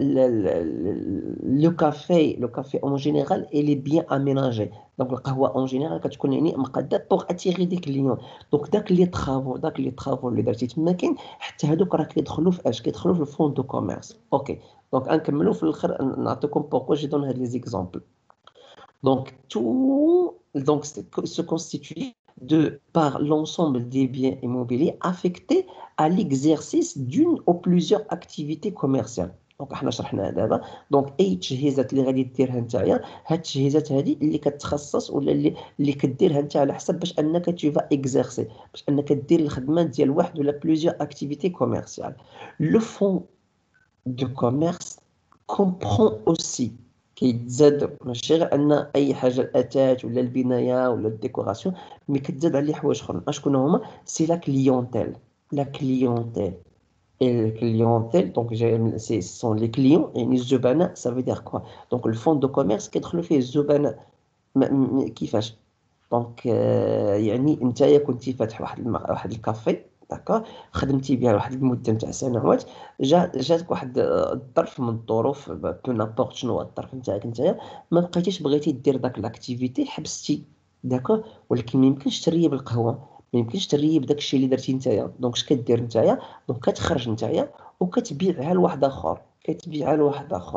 لو كافي لو كافي اون جينيرال الي بيان اميناجي، دونك القهوه اون جينيرال كتكون يعني مقاده بوغ اتيغي دي كليون. دونك داك لي طرافو داك لي طرافو اللي درتي تما كاين حتى هادوك راه كيدخلوا في اش؟ كيدخلوا في الفون دو كوميرس. اوكي، دونك غنكملوا في الاخر نعطيكم بوركو جي دون هاد لي زيكزامبل. دونك تو donc se constitue de par l'ensemble des biens immobiliers affectés à l'exercice d'une ou plusieurs activités commerciales. دونك حنا شرحنا دابا، دونك اي تجهيزات اللي غادي ديرها نتايا، هاد التجهيزات هادي اللي كتخصص ولا اللي اللي كديرها انت على حسب باش انك تيفا اكزيرسي، باش انك دير الخدمه ديال واحد ولا بلوزيور اكتيفيتي كوميرسيال. لو فون دو كوميرس كومبرون اوسي، كيتزاد ماشي غير ان اي حاجه الاثاث ولا البنايه ولا الديكوراسيون، مي كتزاد عليه حوايج اخرين. اشكون هما؟ سي لا كليونتيل. لا كليونتيل et le clientèle, donc ce sont les clients et les زبناء. ça veut dire quoi? donc le fonds de commerce كيدخلوا فيه الزبناء. كيفاش؟ دونك يعني نتايا كنتي فاتح واحد الم... واحد الكافي، داكور، خدمتي بها واحد المده نتاع سنوات، جا جاتك واحد الظرف من الظروف بو نابورت شنو هو الظرف نتاعك نتايا، ما بقيتيش بغيتي دير داك لاكتيفيتي، حبستي، داكور. ولكن ما يمكنش تريب القهوه، ما يمكنش تريب داك الشيء اللي درتي نتايا. دونك اش كدير نتايا؟ دونك كتخرج نتايا وكتبيعها لواحد اخر، كتبيعها لواحد اخر،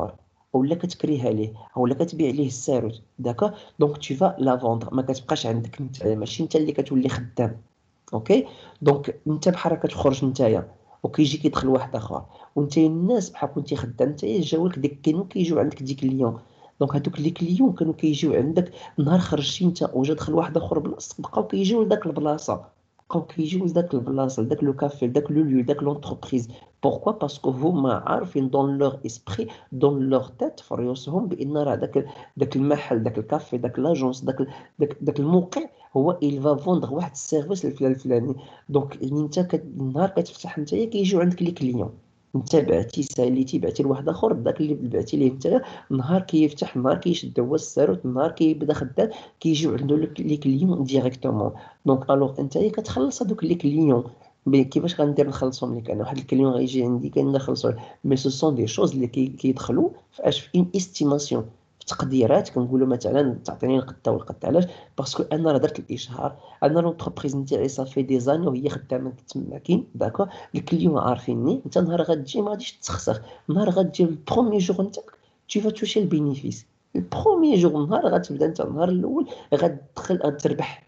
ولا كتكريها ليه ولا كتبيع ليه الساروت داكوغ. دونك tu vas la vendre، ما كتبقاش عندك انت، ماشي انت اللي كتولي خدام. اوكي دونك انت بحال كتخرج نتايا وكيجي كيدخل واحد اخر، وانت الناس بحال كنتي خدام نتايا جاوك ديك كانوا كيجيو عندك ديك كليون. دونك هذوك لي كليون كانوا كيجيو عندك نهار خرجتي انت وجا دخل واحد اخر بلاصتك، بقاو كيجيو لذاك البلاصه، بقاو كيجيو لذاك البلاصه لذاك لو كافي لذاك لو ليو لذاك لونتربريز. بوركوا باسكو هما عارفين دون لوغ اسبري دون لوغ تيت في ريوسهم بان راه داك داك المحل داك الكافي داك لاجونس داك داك داك الموقع هو il va vendre واحد السيرفيس الفلان الفلاني. دونك يعني انت كت... النهار كتفتح نتايا كيجيو عندك لي كليون، انت بعتي ساليتي بعتي لواحد اخر، داك اللي بعتي ليه نتايا نهار كيفتح نهار كيشد هو الساروت نهار كيبدا خدام كيجيو عنده لي كليون ديريكتومون. دونك الوغ انتيا كتخلص هذوك لي كليون. مي كيفاش غندير نخلصهم لك انا؟ واحد الكليون غيجي عندي كنخلصو، مي سو سون دي شوز اللي كي كيدخلوا في اش في اون استيماسيون، في تقديرات. كنقولوا مثلا تعطيني القطه والقطه، علاش؟ باسكو انا راه درت الاشهار، انا لونتربريز نتاعي صافي دي زاني وهي خدامه تماكين داكور. الكليون عارفيني، انت نهار غتجي ما غاديش تسخسر، نهار غتجي البروميي جور نتاعك tu vas toucher البينيفيس. البروميي جور نهار غتبدا انت النهار الاول غتدخل غتربح،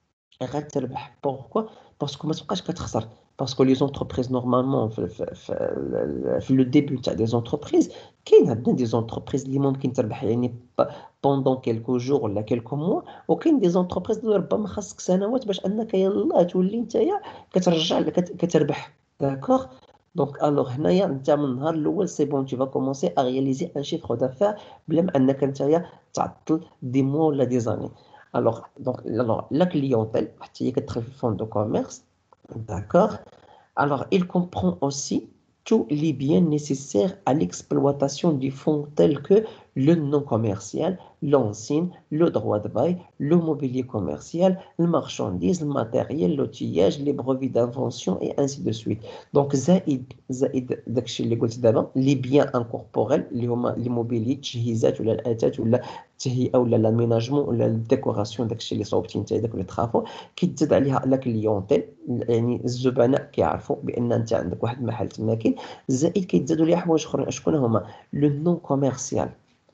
غتربح. بوركوا؟ باسكو ما تبقاش كتخسر. باسكو لي زونتربريز نورمالمون في في في, في لو ديبي تاع دي زونتربريز كاين عندنا دي زونتربريز اللي ممكن تربح يعني بوندون كيلكو جور ولا كيلكو موا، وكاين دي زونتربريز اللي ربما خاصك سنوات باش انك يلاه تولي نتايا كترجع كت- كتربح. داكوغ دونك الوغ هنايا انت من النهار الاول سي بون tu vas commencer à réaliser un chiffre d'affaires بلا ما انك نتايا تعطل دي موا ولا دي زاني. Alors, donc, alors, la clientèle, qui est très fond de commerce, d'accord. Alors, il comprend aussi tous les biens nécessaires à l'exploitation du fonds tels que le non commercial, l'enseigne, le droit de bail, le mobilier commercial, le marchandise, le matériel, l'outillage, les brevets d'invention et ainsi de suite. Donc, زائد زائد داكشي اللي قلت دابا les biens incorporels اللي هما l'immobilier التجهيزات ولا الآثاث ولا التهيئة ولا لاميناجمون ولا الديكوراسيون، داكشي اللي صوبتي نتا داك لي طرافو. كيتزاد عليها لا كليونتيل، يعني الزبناء كيعرفوا بان انت عندك واحد المحل تماكن. زائد كيتزادوا ليها حوايج اخرين، شكون هما؟ لو نون كوميرسيال.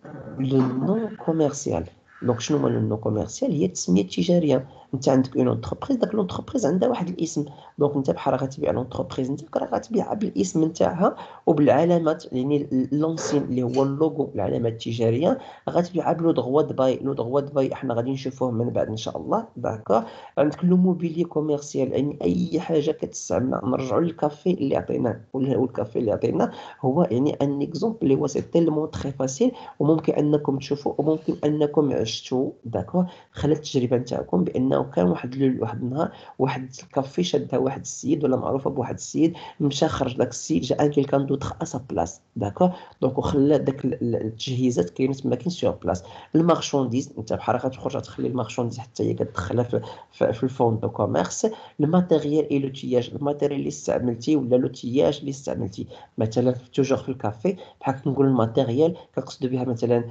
لو نون كوميرسيال دونك شنو هو لو نون كوميرسيال؟ هي التسميه التجاريه. انت عندك اون اونتربريز، داك لونتربريز عندها واحد الاسم، دونك انت بحال غتبيع لونتربريز نتاعك راه غتبيعها بالاسم نتاعها وبالعلامات، يعني لونسين اللي هو اللوغو العلامه التجاريه غتبيعها بلو دغوا د باي. لو دغوا د باي احنا غادي نشوفوه من بعد ان شاء الله داكور. عندك لو موبيلي كوميرسيال، يعني اي حاجه كتستعمل. نرجعوا للكافي اللي عطيناه ولا هو الكافي اللي عطيناه هو يعني ان اكزومبل اللي هو سي تيلمون تري فاسيل وممكن انكم تشوفوا وممكن انكم عشتوا داكور خلال التجربه نتاعكم بانه كان واحد ال- واحد النهار واحد الكافي شدها واحد السيد ولا معروفه بواحد السيد، مشى خرج داك السيد جا ان كيلكان دوطخ ا سا بلاص داكور. دونك وخلى داك ال- ال- التجهيزات كاينه تما كاين سيغ بلاص. المارشونديز انت بحال غتخرج تخلي المارشونديز حتى هي كتدخلها في, في, في الفون دو كوميرس. الماتيريال اي لوتياج، الماتيريال اللي استعملتي ولا لوتياج اللي استعملتي مثلا توجور في الكافي بحال كنقول الماتيريال كنقصدوا بها مثلا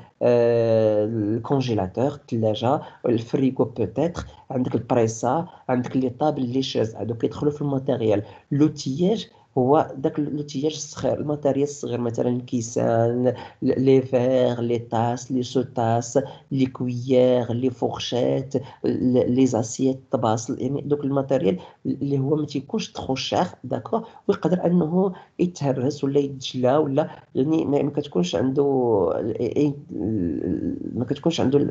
آه، الكونجيلاتور الثلاجه الفريغو بوتيتر، عندك البريسا، عندك لي طابل لي شاز، هادو كيدخلوا في الماتيريال. لوتياج هو داك لوتياج الصغير، الماتيريال الصغير مثلا الكيسان، لي فيغ، لي طاس، لي سوتاس، لي كويير، لي فورشيت، لي زاسيت، طباصل، يعني دوك الماتيريال اللي هو ما تيكونش تخو شير داكور، ويقدر انه يتهرس ولا يتجلى ولا يعني ما ما كتكونش عنده ال- إيه- ال- ما كتكونش عنده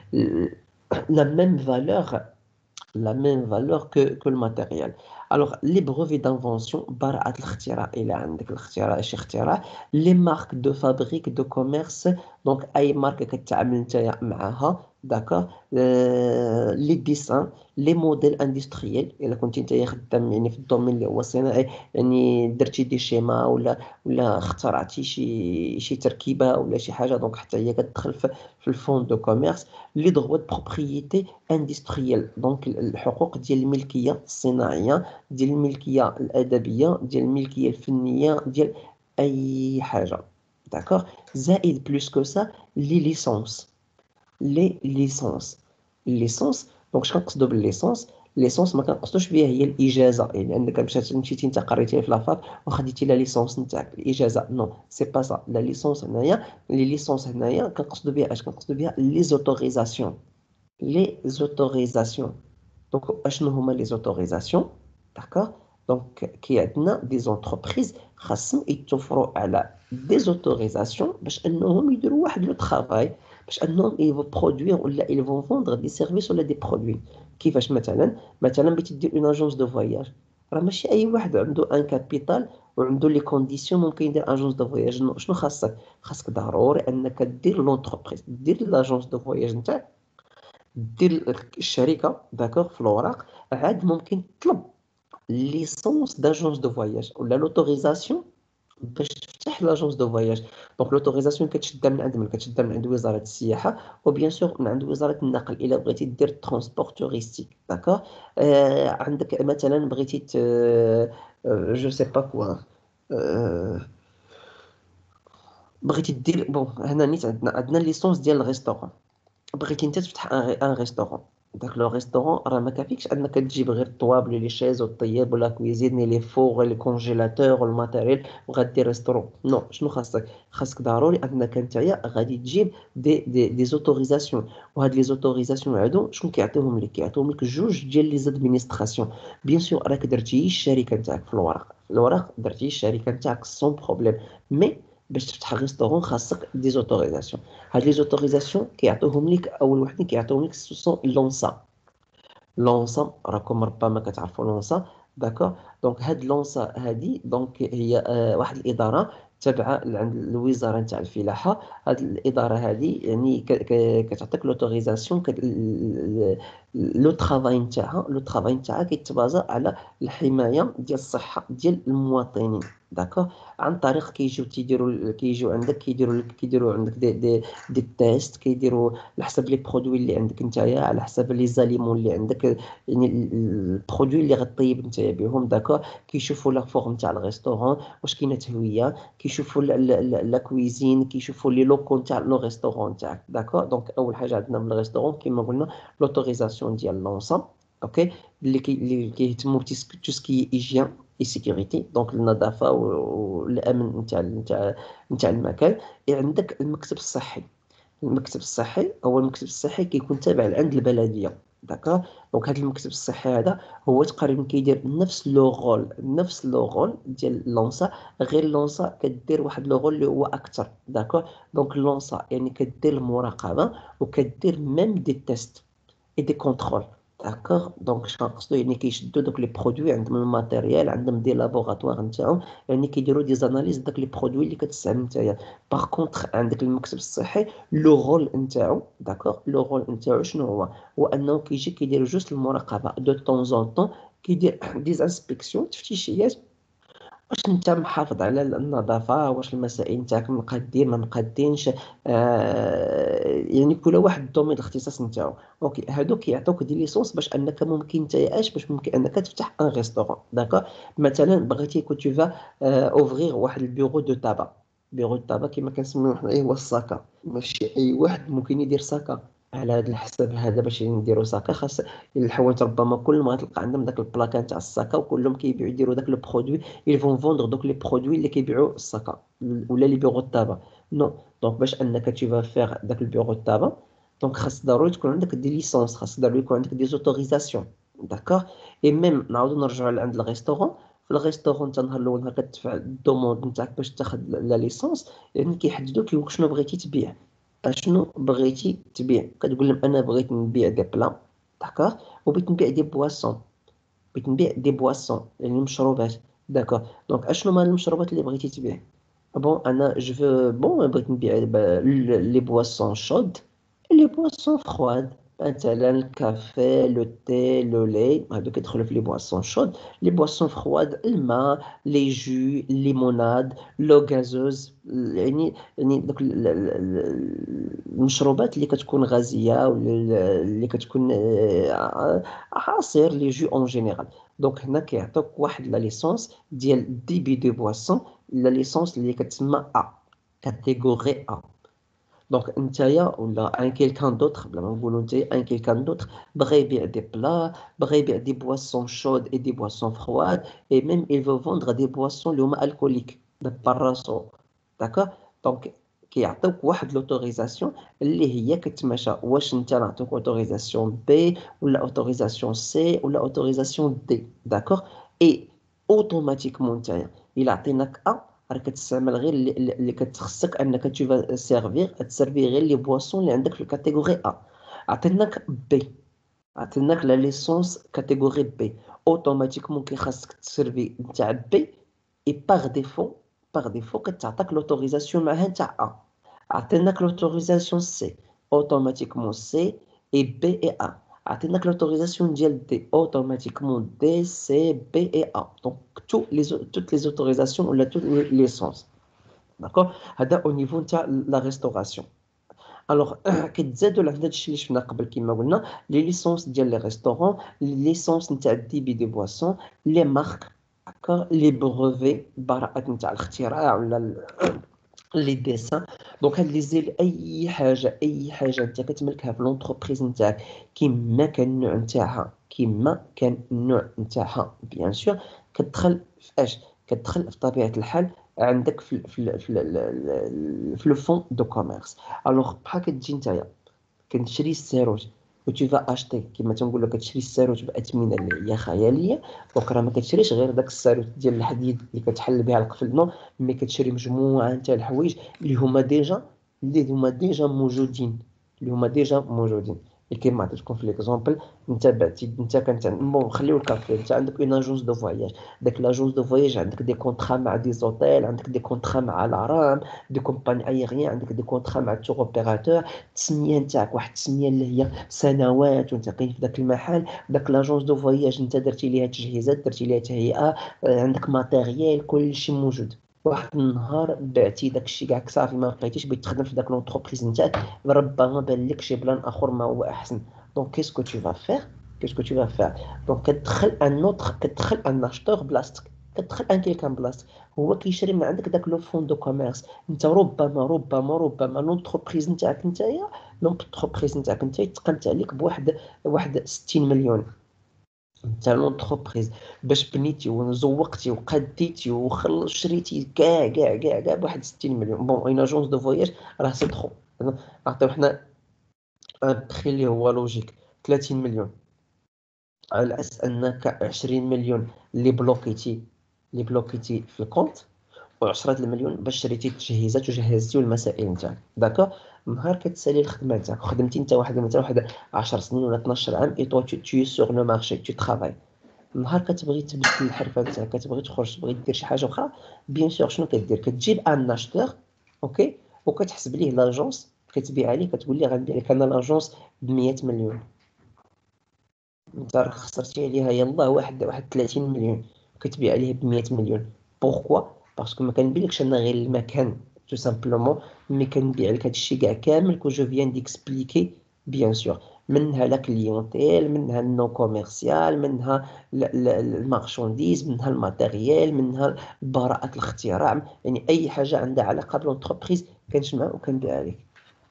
لا ميم فالور la même valeur que, que le matériel. Alors, les brevets d'invention, براءة الاختراع إلى عندك الاختراع شي اختراع. les marques de fabrique de commerce، donc أي ماركة كتعامل نتايا معاها داكور. آه، les dessins، les modèles industriels إلا كنتي نتايا خدام يعني في الدومين اللي هو صناعي، يعني درتي دي شيما ولا ولا اخترعتي شي شي تركيبة ولا شي حاجة، دونك حتى هي كتدخل في, في الفون دو كوميرس. les droits de propriété اندستريال، دونك الحقوق ديال الملكيه الصناعيه، ديال الملكيه الادبيه، ديال الملكيه الفنيه، ديال اي حاجه داكوغ. زائد بلوس كو سا لي ليسونس. لي ليسونس ليسونس دونك شنو نقصدوا بالليسونس؟ ليسونس ما كنقصدوش بها هي الاجازه، يعني انك مشات مشيتي انت قريتي في لافاك وخديتي لا ليسونس نتاعك الاجازه، نو سي با سا. لا ليسونس هنايا، لي ليسونس هنايا كنقصدوا بها اش؟ كنقصدوا بها لي زوتوريزاسيون. لي زوتوريزاسيون دونك اشنو هما لي زوتوريزاسيون؟ داكور. دونك كي عندنا دي زونتربريز خاصهم يتوفروا على دي زوتوريزاسيون باش انهم يديروا واحد لو ترافاي، باش انهم يفو برودوير ولا يفو فوندر دي سيرفيس ولا دي برودوي. كيفاش مثلا؟ مثلا بغيتي دير اون اجونس دو فواياج، راه ماشي اي واحد عنده ان كابيتال وعنده لي كونديسيون ممكن يدير اجونس دو فواياج. شنو خاصك؟ خاصك ضروري انك دير لونتربريز، دير لاجونس دو فواياج نتاعك، دير الشركه داكوغ في الاوراق، عاد ممكن تطلب ليسونس داجونس دو فواياج ولا لوتوريزاسيون باش تفتح لاجونس دو فواياج. دونك لوتوريزاسيون كتشدها من عند من؟ كتشدها من عند وزاره السياحه وبيان سور من عند وزاره النقل الا بغيتي دير ترونسبور توريستيك. داكوغ. آه عندك مثلا بغيتي ت جو سي با كوا، بغيتي دير بون هنا نيت عندنا عندنا ليسونس ديال الريستورون، بغيتي انت تفتح ان ان ريستورون. داك لو ريستورون راه ما كافيكش انك تجيب غير الطوابل لي شيز والطياب ولا كويزين لي فور لي كونجيلاتور والماتيريال وغادير ريستورون. نو شنو خاصك؟ خاصك ضروري انك نتايا غادي تجيب دي دي دي زوتوريزاسيون. وهاد لي زوتوريزاسيون هادو شنو كيعطيوهم لك؟ كيعطيوهم لك جوج ديال لي زادمينستراسيون. بيان سور راك درتي الشركه نتاعك في الورق، في الورق درتي الشركه نتاعك سون بروبليم، مي باش تفتح ريستورون خاصك دي زوتوريزاسيون. هاد لي زوتوريزاسيون كيعطيوهم لك اول وحدين كيعطيوهم لك سو لونسا. لونسا راكم ربما كتعرفوا لونسا. داكوغ. دونك هاد لونسا هادي دونك هي آه واحد الاداره تابعه عند الوزاره نتاع الفلاحه. هاد الاداره هادي يعني كتعطيك لوتوريزاسيون. لو ترافاي نتاعها لو ترافاي نتاعها كيتبازا على الحمايه ديال الصحه ديال المواطنين. داكوغ. عن طريق كيجيو تيديروا كيجيو عندك كيديروا كيديروا عندك دي دي دي تيست، كيديروا على حسب لي برودوي اللي عندك نتايا، على حسب لي زاليمون اللي عندك، يعني البرودوي اللي غطيب نتايا بهم. داكوغ. كيشوفوا لا فورم تاع الريستورون واش كاينه تهويه، كيشوفوا لا كويزين، كيشوفوا لي لوكو تاع لو ريستورون تاعك. داكوغ. دونك اول حاجه عندنا من الريستورون كيما قلنا لوتوريزاسيون ديال لونسا، اوكي، اللي كي اللي كيهتموا تو سكي ايجيان اي سيكوريتي، دونك النظافه والامن نتاع نتاع نتاع المكان. عندك المكتب الصحي. المكتب الصحي هو المكتب الصحي كيكون تابع لعند البلديه. داكوغ. دونك هذا المكتب الصحي هذا هو تقريبا كيدير نفس لو رول نفس لو رول ديال لونسا، غير لونسا كدير واحد لو رول اللي هو اكثر. داكوغ. دونك لونسا يعني كدير المراقبه وكدير ميم دي تيست اي دي كونترول. داكوغ. دونك شنو نقصدو؟ يعني كيشدو دوك لي برودوي عندهم الماتيريال، عندهم دي لابوغاتوار نتاعهم، يعني كيديروا دي زاناليز داك لي برودوي اللي كتستعمل نتايا. باغ كونطخ عندك المكتب الصحي لو رول نتاعو. داكوغ. لو رول نتاعو شنو هو؟ هو انه كيجي كيدير جوست المراقبه دو طون زون طون، كيدير دي انسبكسيون تفتيشيات واش انت محافظ على النظافه، واش المسائل نتاعك مقادين ما مقادينش. آه يعني كل واحد الدومين الاختصاص نتاعو. اوكي. هادوك كيعطوك دي ليسونس باش انك ممكن نتايا اش باش ممكن انك تفتح ان ريستورون. داكوغ. مثلا بغيتي كو تو فا اوفرير واحد البيرو دو تابا. بيرو دو تابا كما كنسميوه حنايا هو الساكا. ماشي اي واحد ممكن يدير ساكا. على هذا الحساب هذا باش نديرو ساكا خاص الحوايج ربما كل ما تلقى عندهم داك البلاكان تاع الساكا وكلهم كيبيعوا يديروا داك لو برودوي. ils vont vendre دوك لي برودوي اللي كيبيعوا الساكا ولا لي بيرو التابا. نو. دونك باش انك تي فا فيغ داك البيرو التابا دونك خاص ضروري تكون عندك دي ليسونس، خاص ضروري يكون عندك دي زوتوريزاسيون. داكوغ. اي ميم نعاودو نرجعو لعند الريستورون. في الريستورون انت النهار الاول نهار كتدفع الدوموند نتاعك باش تاخذ لا ليسونس، يعني كيحددوك كيقولك شنو بغيتي تبيع. اشنو بغيتي تبيع؟ كتقول لهم انا بغيت نبيع دي بلا. داكوغ. وبغيت نبيع دي بواسون. بغيت نبيع دي بواسون يعني مشروبات. داكوغ. دونك اشنو هما المشروبات اللي بغيتي تبيع؟ بون انا جو بون بغيت نبيع لي بواسون شود، لي بواسون فخواد، مثلا الكافي لو تي لو لي هادو كيدخلوا في لي بواسون شود. لي بواسون فخواد الماء، لي جو، الليموناد، لو غازوز، يعني يعني دوك ال- ال- ال- المشروبات اللي كتكون غازيه ولا اللي كتكون آه، عصير لي جو اون جينيرال. دونك هنا كيعطوك واحد لا ليسونس ديال دي بي دو بواسون، لا ليسونس اللي كتسمى ا كاتيجوري ا. Donc, نتايا ولا un quelqu'un d'autre, بلا ما نقولوا نتايا un quelqu'un d'autre, بغى يبيع des plats, بغى يبيع des boissons chaudes et des boissons froides, et même il veut vendre des boissons اللي هما alcooliques, de parasol. D'accord? Donc, كيعطيوك واحد l'autorisation اللي هي كتماشى واش انت نعطيوك autorisation B ولا autorisation C ولا autorisation D. D'accord? Et automatiquement نتايا إلا عطيناك A راه كتستعمل غير اللي, اللي كتخصك انك tu vas servir تسيرفي غير لي بواسون اللي عندك في الكاتيجوري A. عطيناك B، عطيناك لا ليسونس كاتيجوري B، اوتوماتيكمون كيخاصك تسيرفي نتاع B، اي باغ ديفو باغ ديفو كتعطاك لوتوريزاسيون معها نتاع A. عطيناك لوتوريزاسيون C، اوتوماتيكمون C اي B اي A. عطيناك لوتوريزاسيون ديال D، اوتوماتيكمون D C B اي A. دونك تو لي توت لي اوتوريزاسيون ولا توت لي ليسونس. داكوغ؟ هذا او نيفو نتاع لا ريستوراسيون. الوغ كيتزادوا على هذا الشيء اللي شفنا قبل كما قلنا لي ليسونس ديال لي ريستورون، لي ليسونس نتاع الديبي دي بواسون، لي مارك، داكوغ، لي بروفي، براءات نتاع الاختراع ولا لي ديسان. دونك هاد لي زيل اي حاجه اي حاجه انت كتملكها في لونتربريز نتاعك كيما كان النوع نتاعها كيما كان النوع نتاعها بيان سور كتدخل في اش كتدخل في طبيعه الحال عندك في في في, في لو فون دو كوميرس. الوغ بحال كتجي نتايا كنشري الساروت و tu vas acheter كيما تنقول لك كتشري الساروت باثمنه اللي هي خياليه. دونك راه ما كتشريش غير داك الساروت ديال الحديد اللي كتحل بها القفل، نو، مي كتشري مجموعه نتاع الحوايج اللي هما ديجا اللي هما ديجا موجودين اللي هما ديجا موجودين. كيما عطيتكم في ليكزومبل، انت بعتي انت كنت بون خليو الكافي، انت عندك اون اجونس دو فواياج، داك لاجونس دو فواياج عندك دي كونطرا مع دي زوتيل، عندك دي كونطرا مع الارام، دي كومباني ايغيان، عندك دي كونطرا مع التور اوبيراتور، التسميه نتاعك واحد التسميه اللي هي سنوات وانت كاين في داك المحل. داك لاجونس دو فواياج انت درتي ليها تجهيزات، درتي ليها تهيئه، عندك ماتيريال، كلشي موجود. واحد النهار بعتي داك الشيء كاع صافي ما بقيتيش بغيت تخدم في داك لونتربريز نتاعك، ربما بان لك شي بلان اخر ما هو احسن. دونك كيسكو تو فا فير كيسكو تو فا فير دونك كتدخل ان اوتر كتدخل ان اشتور بلاصتك، كتدخل ان كيلكان بلاصتك هو كيشري من عندك داك لو فون دو كوميرس. انت ربما ربما ربما لونتربريز نتاعك نتايا لونتربريز نتاعك نتايا تقنت عليك بواحد واحد ستين مليون تاع لونتربريز باش بنيتي وزوقتي وقديتي وشريتي كاع كاع كاع كاع بواحد ستين مليون. بون اون اجونس دو فواياج راه سي ترو، نعطيو حنا ان بخي اللي هو لوجيك ثلاثين مليون على اساس انك عشرين مليون اللي بلوكيتي اللي بلوكيتي في الكونت، و10 المليون باش شريتي التجهيزات وجهزتي والمسائل نتاعك. داكا نهار كتسالي الخدمه نتاعك خدمتي انت واحد مثلا واحد عشر سنين ولا اثناش عام اي تو tu سور لو مارشي tu travailles. نهار كتبغي تبدل الحرفه نتاعك كتبغي تخرج تبغي دير شي حاجه اخرى، بيان سور شنو كدير؟ كتجيب ان اشتور اوكي وكتحسب ليه لاجونس كتبيع عليه، كتقول ليه غنبيع لك انا لاجونس ب مية مليون، انت راه خسرتي عليها يلاه واحد واحد ثلاثين مليون كتبيع عليه ب مية مليون. بوركوا؟ باسكو ما كنبيعلكش انا غير المكان تو سامبلومون، مي كنبيع لك هادشي كاع كامل كو جو فيان ديكسبليكي بيان سور، منها لا كليونتيل، منها النو كوميرسيال، منها المارشانديز، منها الماتيريال، منها براءة الاختراع، يعني اي حاجه عندها علاقه بالونتربريز كنجمع وكنبيع عليك.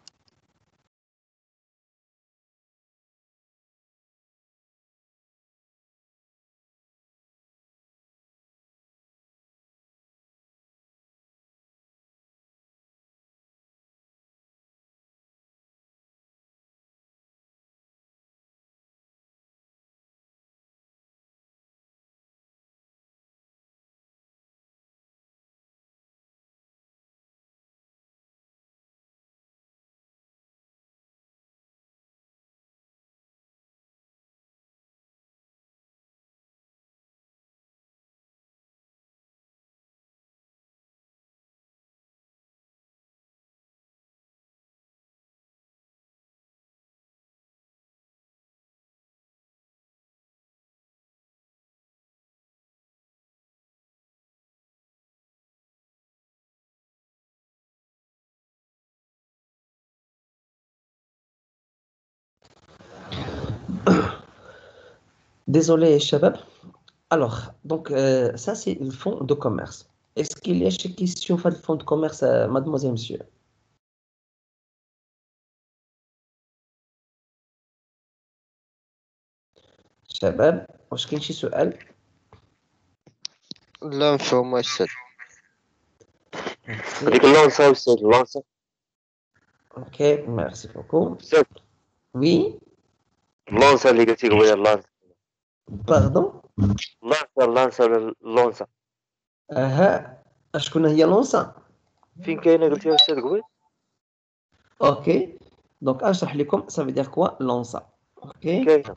Désolé, Shabab. Alors, donc, euh, ça, c'est le fonds de commerce. Est-ce qu'il y a des questions sur le fonds de commerce, euh, mademoiselle, monsieur? شباب واش كاين شي سؤال؟ لا مفهوم أستاذ. هذيك اللونسا أستاذ اللونسا. اوكي ميرسي بوكو. أستاذ وي اللونسا اللي قلتي قبيله اللونسا. باردون. اللونسا اللونسا ولا اللونسا. اها شكون هي لونسا؟ فين كاينه قلتيها أستاذ قبيل؟ اوكي دونك اشرح لكم ça veut dire quoi لونسا. اوكي كاينه.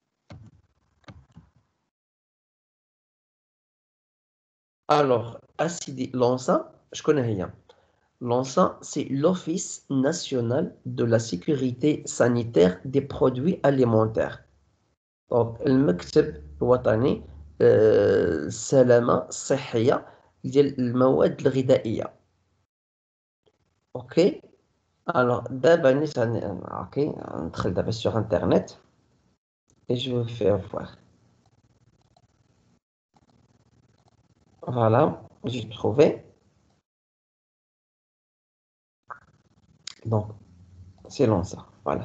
alors asidi لونسا شكون هي؟ L'ONSA, c'est l'Office national de la sécurité sanitaire des produits alimentaires. Donc, المكتب الوطني السلامة الصحية ديال المواد الغذائية. اوكي alors دابا نيت اوكي ندخل دابا sur internet et je vais faire voir. Voilà, j'ai trouvé. Donc, c'est l'ONSA, voilà.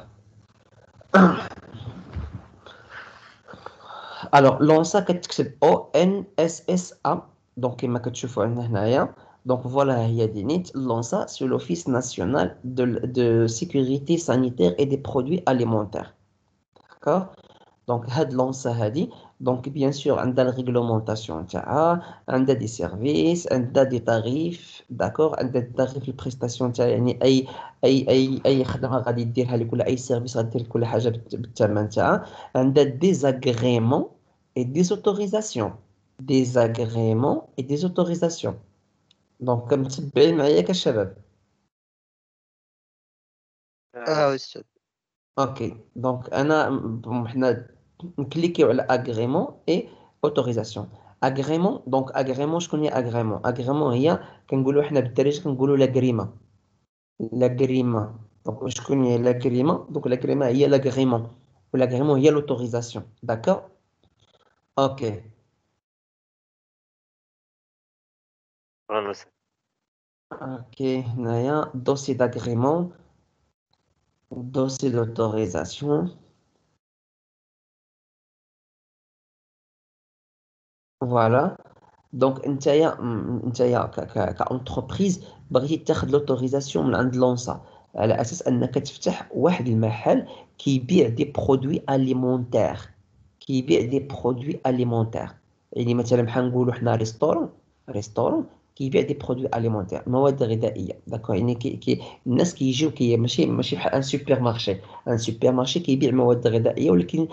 Alors, l'ONSA كتكتب O N S S A donc كما كتشوفوا عندنا هنايا. Donc voilà هي دينيت l'ONSA c'est l'Office national de, de sécurité sanitaire et des produits alimentaires. D'accord? Donc هاد l'ONSA هادي donc bien sûr عندها الريغلومونطاسيون تاعها عندها دي سيرفيس عندها دي تاريف داكور عندها التاريف البريستاسيون تاع يعني اي اي اي اي خدمه غادي ديرها لك ولا اي سيرفيس غادي دير لك كل حاجه بالثمن تاعها عندها ديزاغريمون اي ديزوتوريزاسيون ديزاغريمون اي ديزوتوريزاسيون دونك متبعين معايا كشباب اه أستاذ. اوكي دونك انا حنا نكليكيو على اغريمون اي اوتوريزاسيون. اغريمون دونك اغريمون شكون هي اغريمون؟ اغريمون هي كنقولوا حنا بالدارجه كنقولوا لا غريمه لا غريمه. دونك شكون هي لا غريمه؟ دونك لا غريمه هي لاغريمون ولاغريمون هي لوتوريزاسيون. داكور اوكي اوكي هنايا دوسي d'agrégement dossier d'autorisation. Voilà. Donc نتايا نتايا كانتربريز بغيتي تاخذ لوتوريزاسيون من عند لونسا على اساس انك تفتح واحد المحل كيبيع دي برودوي اليمونتير كيبيع دي برودوي اليمونتير يعني مثلا بحال نقولوا حنا ريستورون ريستورون كيبيع دي برودوي اليمونتير مواد غذائيه داكور يعني كي, كي الناس كيجيو كي ماشي ماشي بحال ان سوبر مارشي ان سوبر مارشي كيبيع مواد غذائيه ولكن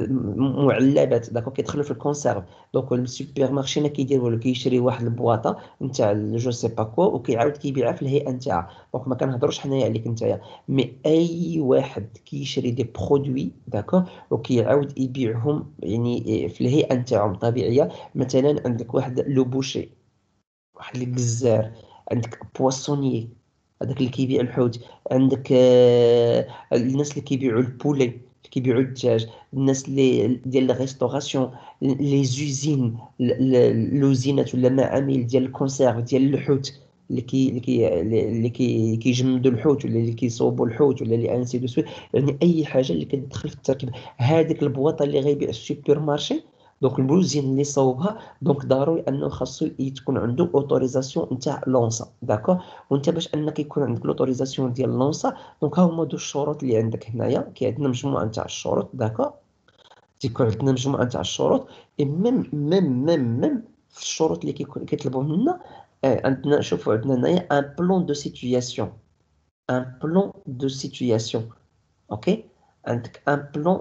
معلبات داكور كيدخلوا في الكونسيرف. دونك السوبر مارشي ما كيدير والو كيشري واحد البواطه نتاع جو سي با كو وكيعاود كيبيعها في الهيئه نتاعها. دونك ما كنهضروش حنايا عليك نتايا مي اي واحد كيشري دي برودوي داكور وكيعاود يبيعهم يعني في الهيئه نتاعهم طبيعيه. مثلا عندك واحد لو بوشي واحد الجزار عندك بواسونيي هذاك اللي كيبيع الحوت عندك آه الناس اللي كيبيعوا البولي اللي كيبيعوا الدجاج الناس اللي ديال الريستوراسيون لي زوزين لوزينات ولا معامل ديال الكونسيرف ديال الحوت اللي كي اللي كي اللي كي كيجمدوا الحوت ولا اللي كيصوبوا الحوت ولا اللي انسي دو سويت يعني اي حاجه اللي كتدخل في التركيب. هذيك البواطه اللي غيبيع السوبر مارشي دونك البروزين اللي صوبها دونك ضروري انه خاصو تكون عنده اوتوريزاسيون نتاع لونسا داكور. وانت باش انك يكون عندك لوتوريزاسيون ديال لونسا دونك ها هما دو الشروط اللي عندك هنايا. كي عندنا مجموعه نتاع الشروط داكور تيكون عندنا مجموعه نتاع الشروط ميم ميم ميم ميم في الشروط اللي كيطلبوا منا آه عندنا شوفوا عندنا هنايا ان بلان دو سيتوياسيون ان بلان دو سيتوياسيون اوكي عندك ان بلان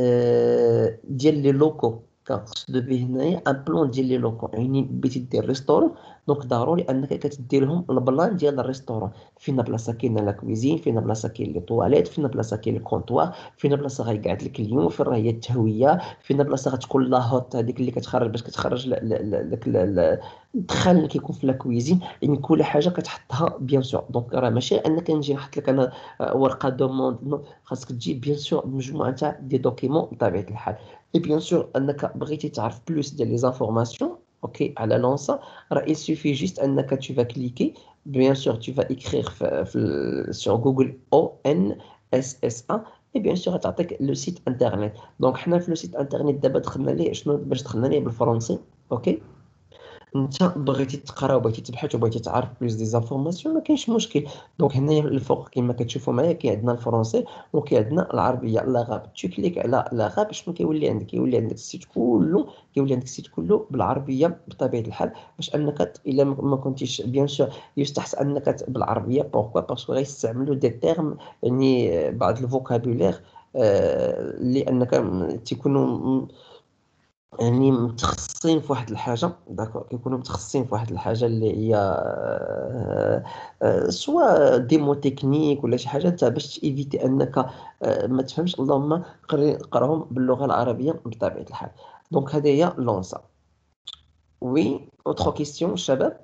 آه ديال لي لوكو كنقصد به هنايا ان بلان ديال لي لوكو يعني بغيتي دير ريستورون دونك ضروري انك كتدير لهم البلان ديال الريستورون فين بلاصه كاينه لا كويزين فين بلاصه كاين لي طواليت فين بلاصه كاين الكونطوار فين بلاصه غيقعد لك اليوم فين راه هي التهويه فين بلاصه غتكون لا هوت هذيك اللي كتخرج باش كتخرج داك الدخان اللي كيكون في لا كويزين يعني كل حاجه كتحطها بيان سور. دونك راه ماشي انك نجي نحط لك انا ورقه دوموند خاصك تجي بيان سور مجموعه تاع دي دوكيمون بطبيعه الحال. Et bien sûr, انك بغيتي تعرف plus ديال les informations OK على لونسا راه il suffit juste انك tu vas cliquer bien sûr tu vas écrire في, في sur Google O N S S A اي بيان سور غتعطيك لو سيت انترنت. دونك حنا في لو سيت انترنت دابا دخلنا ليه شنو باش دخلنا ليه بالفرنسي. اوكي انت بغيتي تقرا وبغيتي تبحث وبغيتي تعرف بلوس دي زانفورماسيون ما كاينش مشكل. دونك هنايا الفوق كما كتشوفوا معايا كاين عندنا الفرنسي وكاين عندنا العربيه لاغاب. تكليك على لاغاب شنو كيولي عندك؟ كيولي عندك السيت كله كيولي عندك السيت كله بالعربيه بطبيعه الحال باش انك الا ما كنتيش بيان سور يستحسن انك بالعربيه. بوركوا باسكو غيستعملوا دي تيرم يعني بعض الفوكابولير آه لانك تيكونوا يعني متخصصين في واحد الحاجه. داكور كيكونوا متخصصين في واحد الحاجه اللي هي آه، آه، سوا ديمو تكنيك ولا شي حاجه انت باش تيفيتي انك آه، ما تفهمش. اللهم قري قراهم باللغه العربيه بطبيعه الحال. دونك هذه هي لونسا. وي اوتر كيستيون شباب؟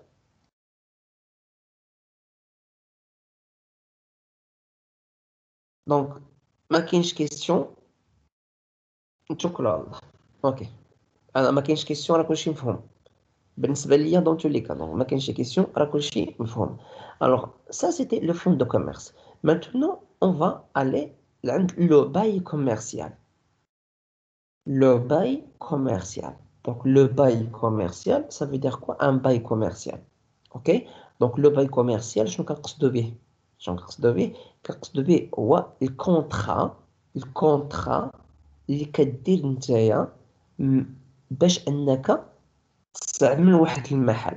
دونك ما كاينش كيستيون. نتوكلوا على الله. اوكي انا ما كاينش كيستيون راه كلشي مفهوم بالنسبه ليا. دون tous les cas donc ما كاينش كيسيون راه كلشي مفهوم. alors ça c'était le fonds de commerce. maintenant on va aller لعند le bail commercial. le bail commercial donc le bail commercial ça veut dire quoi? un bail commercial. ok donc le bail commercial شنو كنقصدوا به؟ شنو كنقصدوا به؟ كنقصدوا به هو الكونطرا الكونطرا اللي كدير نتايا باش انك تستعمل واحد المحل.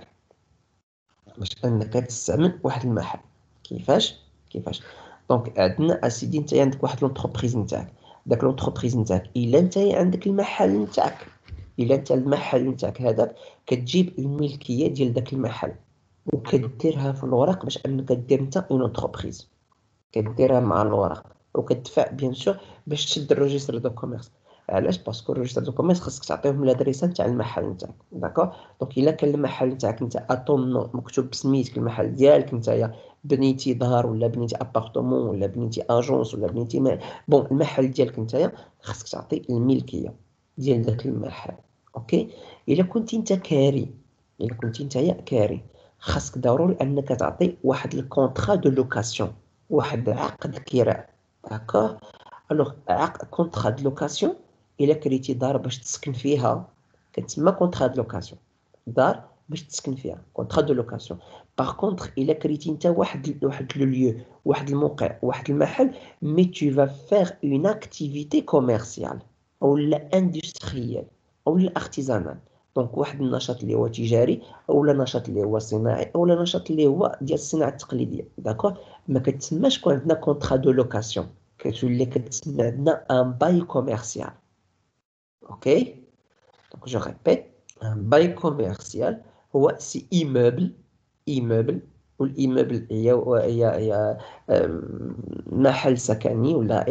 باش انك تستعمل واحد المحل. كيفاش؟ كيفاش دونك عندنا اسيدي انت عندك واحد لونتربريز نتاعك. داك لونتربريز نتاعك الا انت عندك المحل نتاعك الا انت المحل نتاعك هذاك كتجيب الملكيه ديال داك المحل وكديرها في الورق باش انك دير انت اون انتربريز. كديرها مع الورق وكتدفع بيان سور باش تشد الريجستر دو كوميرس. علاش؟ باسكو الريجستر دو كوميرس خاصك تعطيهم لادريسه نتاع المحل نتاعك. داكور دونك الا كان المحل نتاعك انت اطون مكتوب بسميتك المحل ديالك نتايا بنيتي دار ولا بنيتي ابارتمون ولا بنيتي اجونس ولا بنيتي ما بون المحل ديالك نتايا خاصك تعطي الملكيه ديال داك المحل. اوكي الا كنتي انت كاري الا كنتي نتايا كاري خاصك ضروري انك تعطي واحد الكونطرا دو لوكاسيون واحد عقد كراء. داكور الوغ عقد كونطرا دو لوكاسيون الا كريتي دار باش تسكن فيها كتسمى كونطرا دو لوكاسيون. دار باش تسكن فيها كونطرا دو لوكاسيون. باغ كونطخ الا كريتي انت واحد واحد لو ليو واحد الموقع واحد المحل مي تو فا فير اون اكتيفيتي كوميرسيال او لا اندستريال او لا ارتيزانال. دونك واحد النشاط اللي هو تجاري او لا نشاط اللي هو صناعي او لا نشاط اللي هو ديال الصناعه التقليديه. داكور ما كتسماش كون عندنا كونطرا دو لوكاسيون كتولي كتسمى عندنا ان باي كوميرسيال. اوكي دونك جو ريبيت ان باي كوميرسيال هو سي ايموبل ايموبل والايموبل هي هي هي محل سكني ولا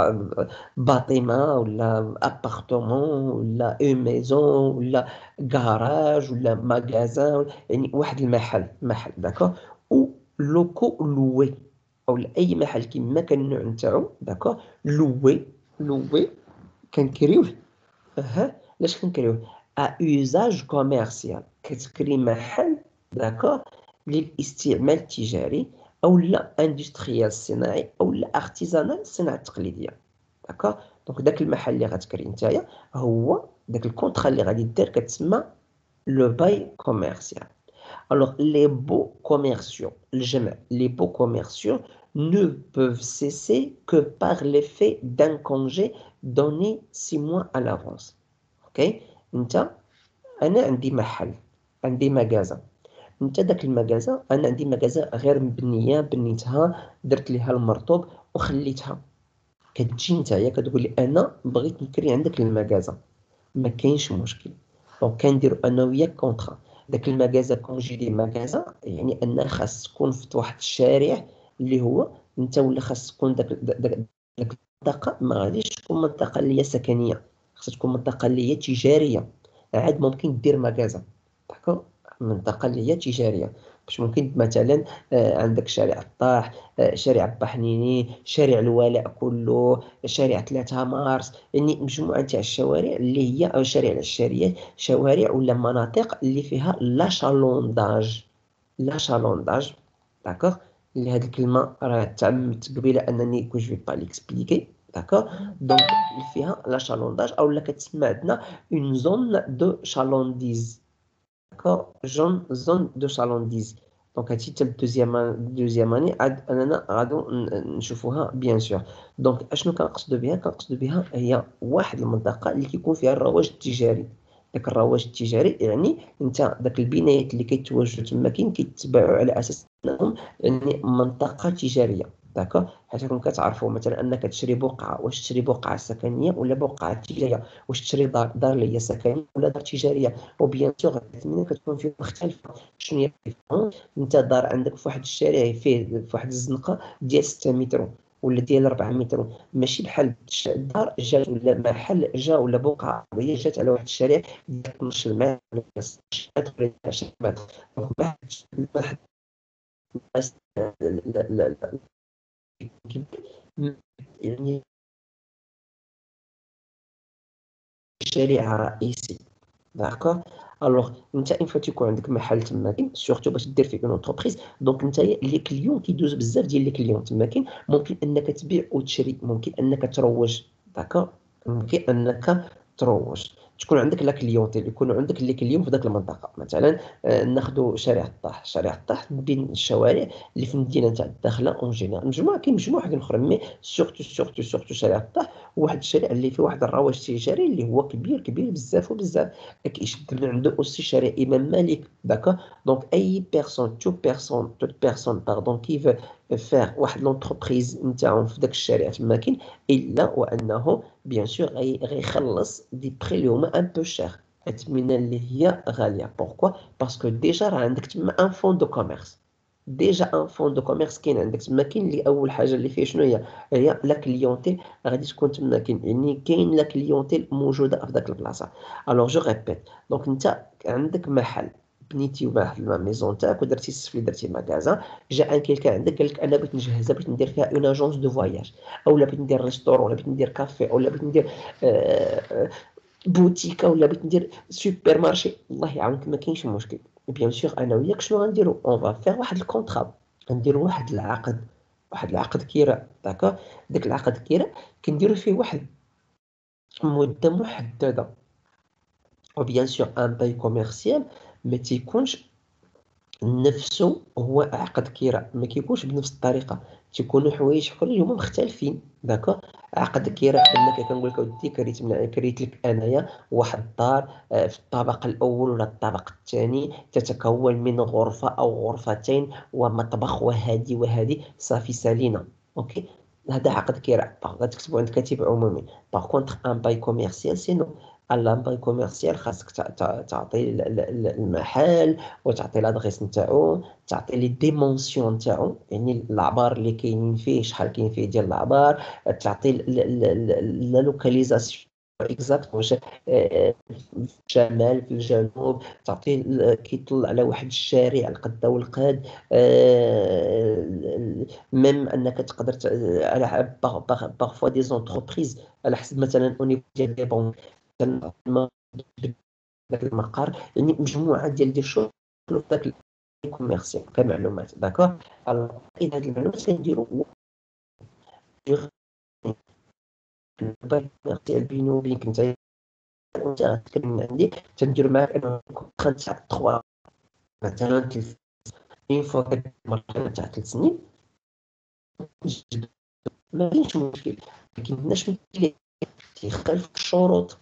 باطمه ولا ابارتمون ولا اون ميزون ولا كراج ولا ماغازان يعني واحد المحل محل. داكور او لوكو لوي او اي محل كيما كان النوع نتاعو. داكور لوي لوي كنكريوه. اها علاش كنكريوه؟ ا اوزاج كوميرسيال كتكري محل. داكور للاستعمال التجاري او لا اندستريال الصناعي او لا ارتيزانال الصناعه التقليديه. داكور دونك داك المحل اللي غتكري نتايا هو داك الكونطرا اللي غادي دير كتسمى لو باي كوميرسيال. Alors, les baux commerciaux, الجمع, les baux commerciaux ne peuvent cesser que par l'effet d'un congé donné six mois à l'avance. Ok? انت انا عندي محل عندي مغازه. انت داك المغازه انا عندي مغازه غير مبنيه بنيتها درت ليها المرطوب وخليتها. كتجي نتايا كتقول لي انا بغيت نكري عندك المغازه ما كاينش مشكل. دونك كنديرو انا وياك كونطرا. داك المغازه كونجي دي مغازه يعني ان خاص تكون في واحد الشارع اللي هو انت ولا خاص تكون داك داك داك المنطقه ما غاديش تكون منطقه اللي هي سكنيه خاص تكون منطقه اللي هي تجاريه. عاد ممكن دير مغازه. داكور منطقه اللي هي تجاريه باش ممكن مثلا آه عندك شارع الطاح آه شارع بحنيني شارع الولاء كله شارع ثلاثة مارس يعني مجموعه تاع الشوارع اللي هي او شارع العشاريات شوارع ولا مناطق اللي فيها لاشالونداج. لاشالونداج داكوغ اللي هاد الكلمه راه تعمدت قبيله انني كو جو با ليكسبليكي داكوغ. دونك فيها لاشالونداج اولا كتسمى عندنا اون زون دو شالونديز. داكوغ، جون زون دو شالونديز. دونك هادشي حتى الدوزيام دوزيام اني عاد اننا غادو نشوفوها بيان سور. دونك اشنو كنقصدو بها؟ كنقصدو بها هي واحد المنطقه اللي كيكون فيها الرواج التجاري. داك الرواج التجاري يعني انت داك البنايات اللي كيتواجدوا تما كاين كيتباعوا على اساس انهم يعني منطقه تجاريه. داكوغ، حيت راكم كتعرفوا مثلا انك تشري بقعه، واش تشري بقعه سكنيه ولا بقعه تجاريه، واش تشري دار دار اللي هي سكنيه ولا دار تجاريه. وبيان سور الثمنه كتكون فيه مختلفه. شنو هي الديفيرونس؟ انت دار عندك في واحد الشارع فيه في واحد الزنقه ديال ستة متر ولا ديال أربعة متر، ماشي بحال الدار جات ولا محل جا ولا بقعه هي جات على واحد الشارع ديال اثناش متر ولا ستة متر ولا عشرة متر. دونك واحد يعني شارع رئيسي. داكوغ. الوغ انت اون فوا تيكون عندك محل تماكن سورتو باش دير فيه اون اونتربريز، دونك انت لي كليون كيدوزو بزاف ديال لي كليون تماكن، ممكن انك تبيع وتشري، ممكن انك تروج. داكوغ، ممكن انك تروج، تكون عندك لا كليونتيل، يكونوا عندك لي كليون في ذاك المنطقه. مثلا آه، ناخذوا شارع الطاح. شارع الطاح من بين الشوارع اللي في المدينه تاع الداخله اون جينيرال، مجموعه كاين مجموعه حاجات اخرى، مي سورتو سورتو سورتو شارع الطاح واحد الشارع اللي فيه واحد الرواج تجاري اللي هو كبير كبير بزاف وبزاف. كيشد من عنده اوسي شارع امام مالك. داكوغ. دونك اي بيرسون تو بيرسون توت بيرسون باردون كي فو فير واحد لونتربريز نتاعهم في داك الشارع تماكن، الا وانه بيان سور غي غيخلص دي بري اللي هما ان بو شير، اثمنه اللي هي غاليه. بوركوا؟ باسكو ديجا راه عندك تما ان فون دو كوميرس. ديجا ان فون دو كوميرس كاين عندك تما. كاين اللي اول حاجه اللي فيه شنو هي؟ هي لا كليونتيل غادي تكون تما. كاين يعني كاين لا كليونتيل موجوده في داك البلاصه. الوغ جو ريبيت، دونك انت عندك محل، بنيتي واحد لا ميزون تاعك ودرتي السفلي درتي ماكازا، جا ان كيلكا عندك قال لك انا بغيت نجهزها، بغيت ندير فيها اون اجونس دو فواياج، اولا بغيت ندير ريستورون، ولا بغيت ندير كافي، اولا بغيت ندير آه بوتيكا، ولا بغيت ندير سوبر مارشي. الله يعاونك ما كاينش مشكل. بيان سور انا وياك شنو غنديرو؟ اون فا فيغ واحد الكونطرا، غنديرو واحد العقد، واحد العقد كيراء. داكوغ. داك العقد كيراء كنديرو فيه واحد مده محدده. وبيان سور ان باي كوميرسيال ما تيكونش نفسه هو عقد كيراء، ما كيكونش بنفس الطريقه، تيكونوا حوايج اخرين اللي هما مختلفين. داكوغ. عقد كيراء انك كنقول لك اودي كريت من كريت لك انايا واحد الدار آه، في الطابق الاول ولا الطابق الثاني، تتكون من غرفه او غرفتين ومطبخ وهذه وهذه، صافي سالينا. اوكي، هذا عقد كيراء غتكتبوا عند كاتب عمومي. باغ كونطخ ان باي كوميرسيال سينو. ان باي كوميرسيال خاصك تع- تع- تعطي ال- ال- ال- المحل، وتعطي لادريس نتاعو، تعطي لي ديمونسيون نتاعو، يعني العبار اللي كاينين فيه، شحال كاين فيه ديال العبار، تعطي لا لوكاليزاسيون اكزاكت، واش آه، في الشمال في الجنوب، تعطي ال- كيطل على واحد الشارع القدا والقاد. ميم انك تقدر ت- على باغفوا دي زونتربريز على حسب مثلا او نيفو ديال لي بون داك المقر، يعني مجموعه ديال دي شغل في داك الكوميرسيال كمعلومات. داكوغ. الوغ اذا هاد المعلومات كنديرو كوميرسيال بيني وبينك نتا وانت غتكلم عندي، تندير معاك انا كونترا تاع تخوا مثلا تلف. اون فوا كدير المرحله تاع ثلاث سنين نجبد، ما كاينش مشكل. ما كايناش مشكل اللي تيخالف الشروط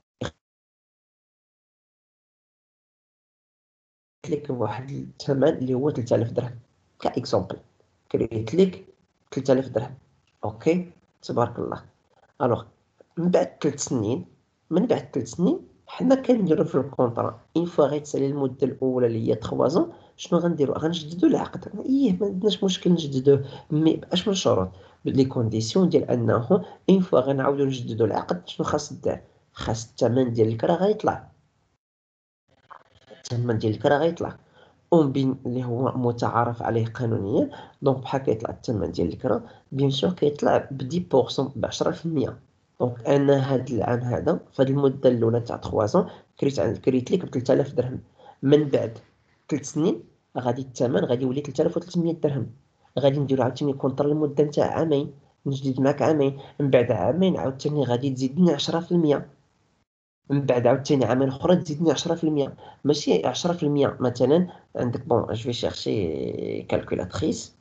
لك بواحد الثمن اللي هو ثلاثة آلاف درهم كاكزومبل. كريت لك ثلاثة آلاف درهم. اوكي، تبارك الله. الوغ من بعد ثلاث سنين، من بعد ثلاث سنين حنا كنديرو في الكونطرا اون فوا غيتسالي المده الاولى اللي هي ثلاثة زون، شنو غنديرو؟ غنجددو العقد. ايه ما عندناش مشكل نجددوه، مي باش من الشروط لي كونديسيون ديال انه اون فوا غنعاودو نجددو العقد. شنو خاص دير؟ خاص الثمن ديال الكرا غيطلع. الثمن ديال الكرا غيطلع اون بين اللي هو متعارف عليه قانونيا. دونك بحال كيطلع الثمن ديال الكرا بيان سور كيطلع ب عشرة بالمية ب عشرة بالمية. دونك انا هاد العام هذا في هاد المده الاولى تاع ثلاثة زون كريت عند كريت ليك ب ثلاثة آلاف درهم. من بعد ثلاث سنين غادي الثمن غادي يولي ثلاثة آلاف وثلاثمية درهم. غادي نديرو عاوتاني كونطر لمده نتاع عامين. نجدد معاك عامين، من بعد عامين عاوتاني غادي تزيدني عشرة في المية، من بعد عاوتاني عامين اخرى تزيدني عشرة في المية، ماشي عشرة في المية مثلا. عندك بون جو في شيرشي كالكولاتريس.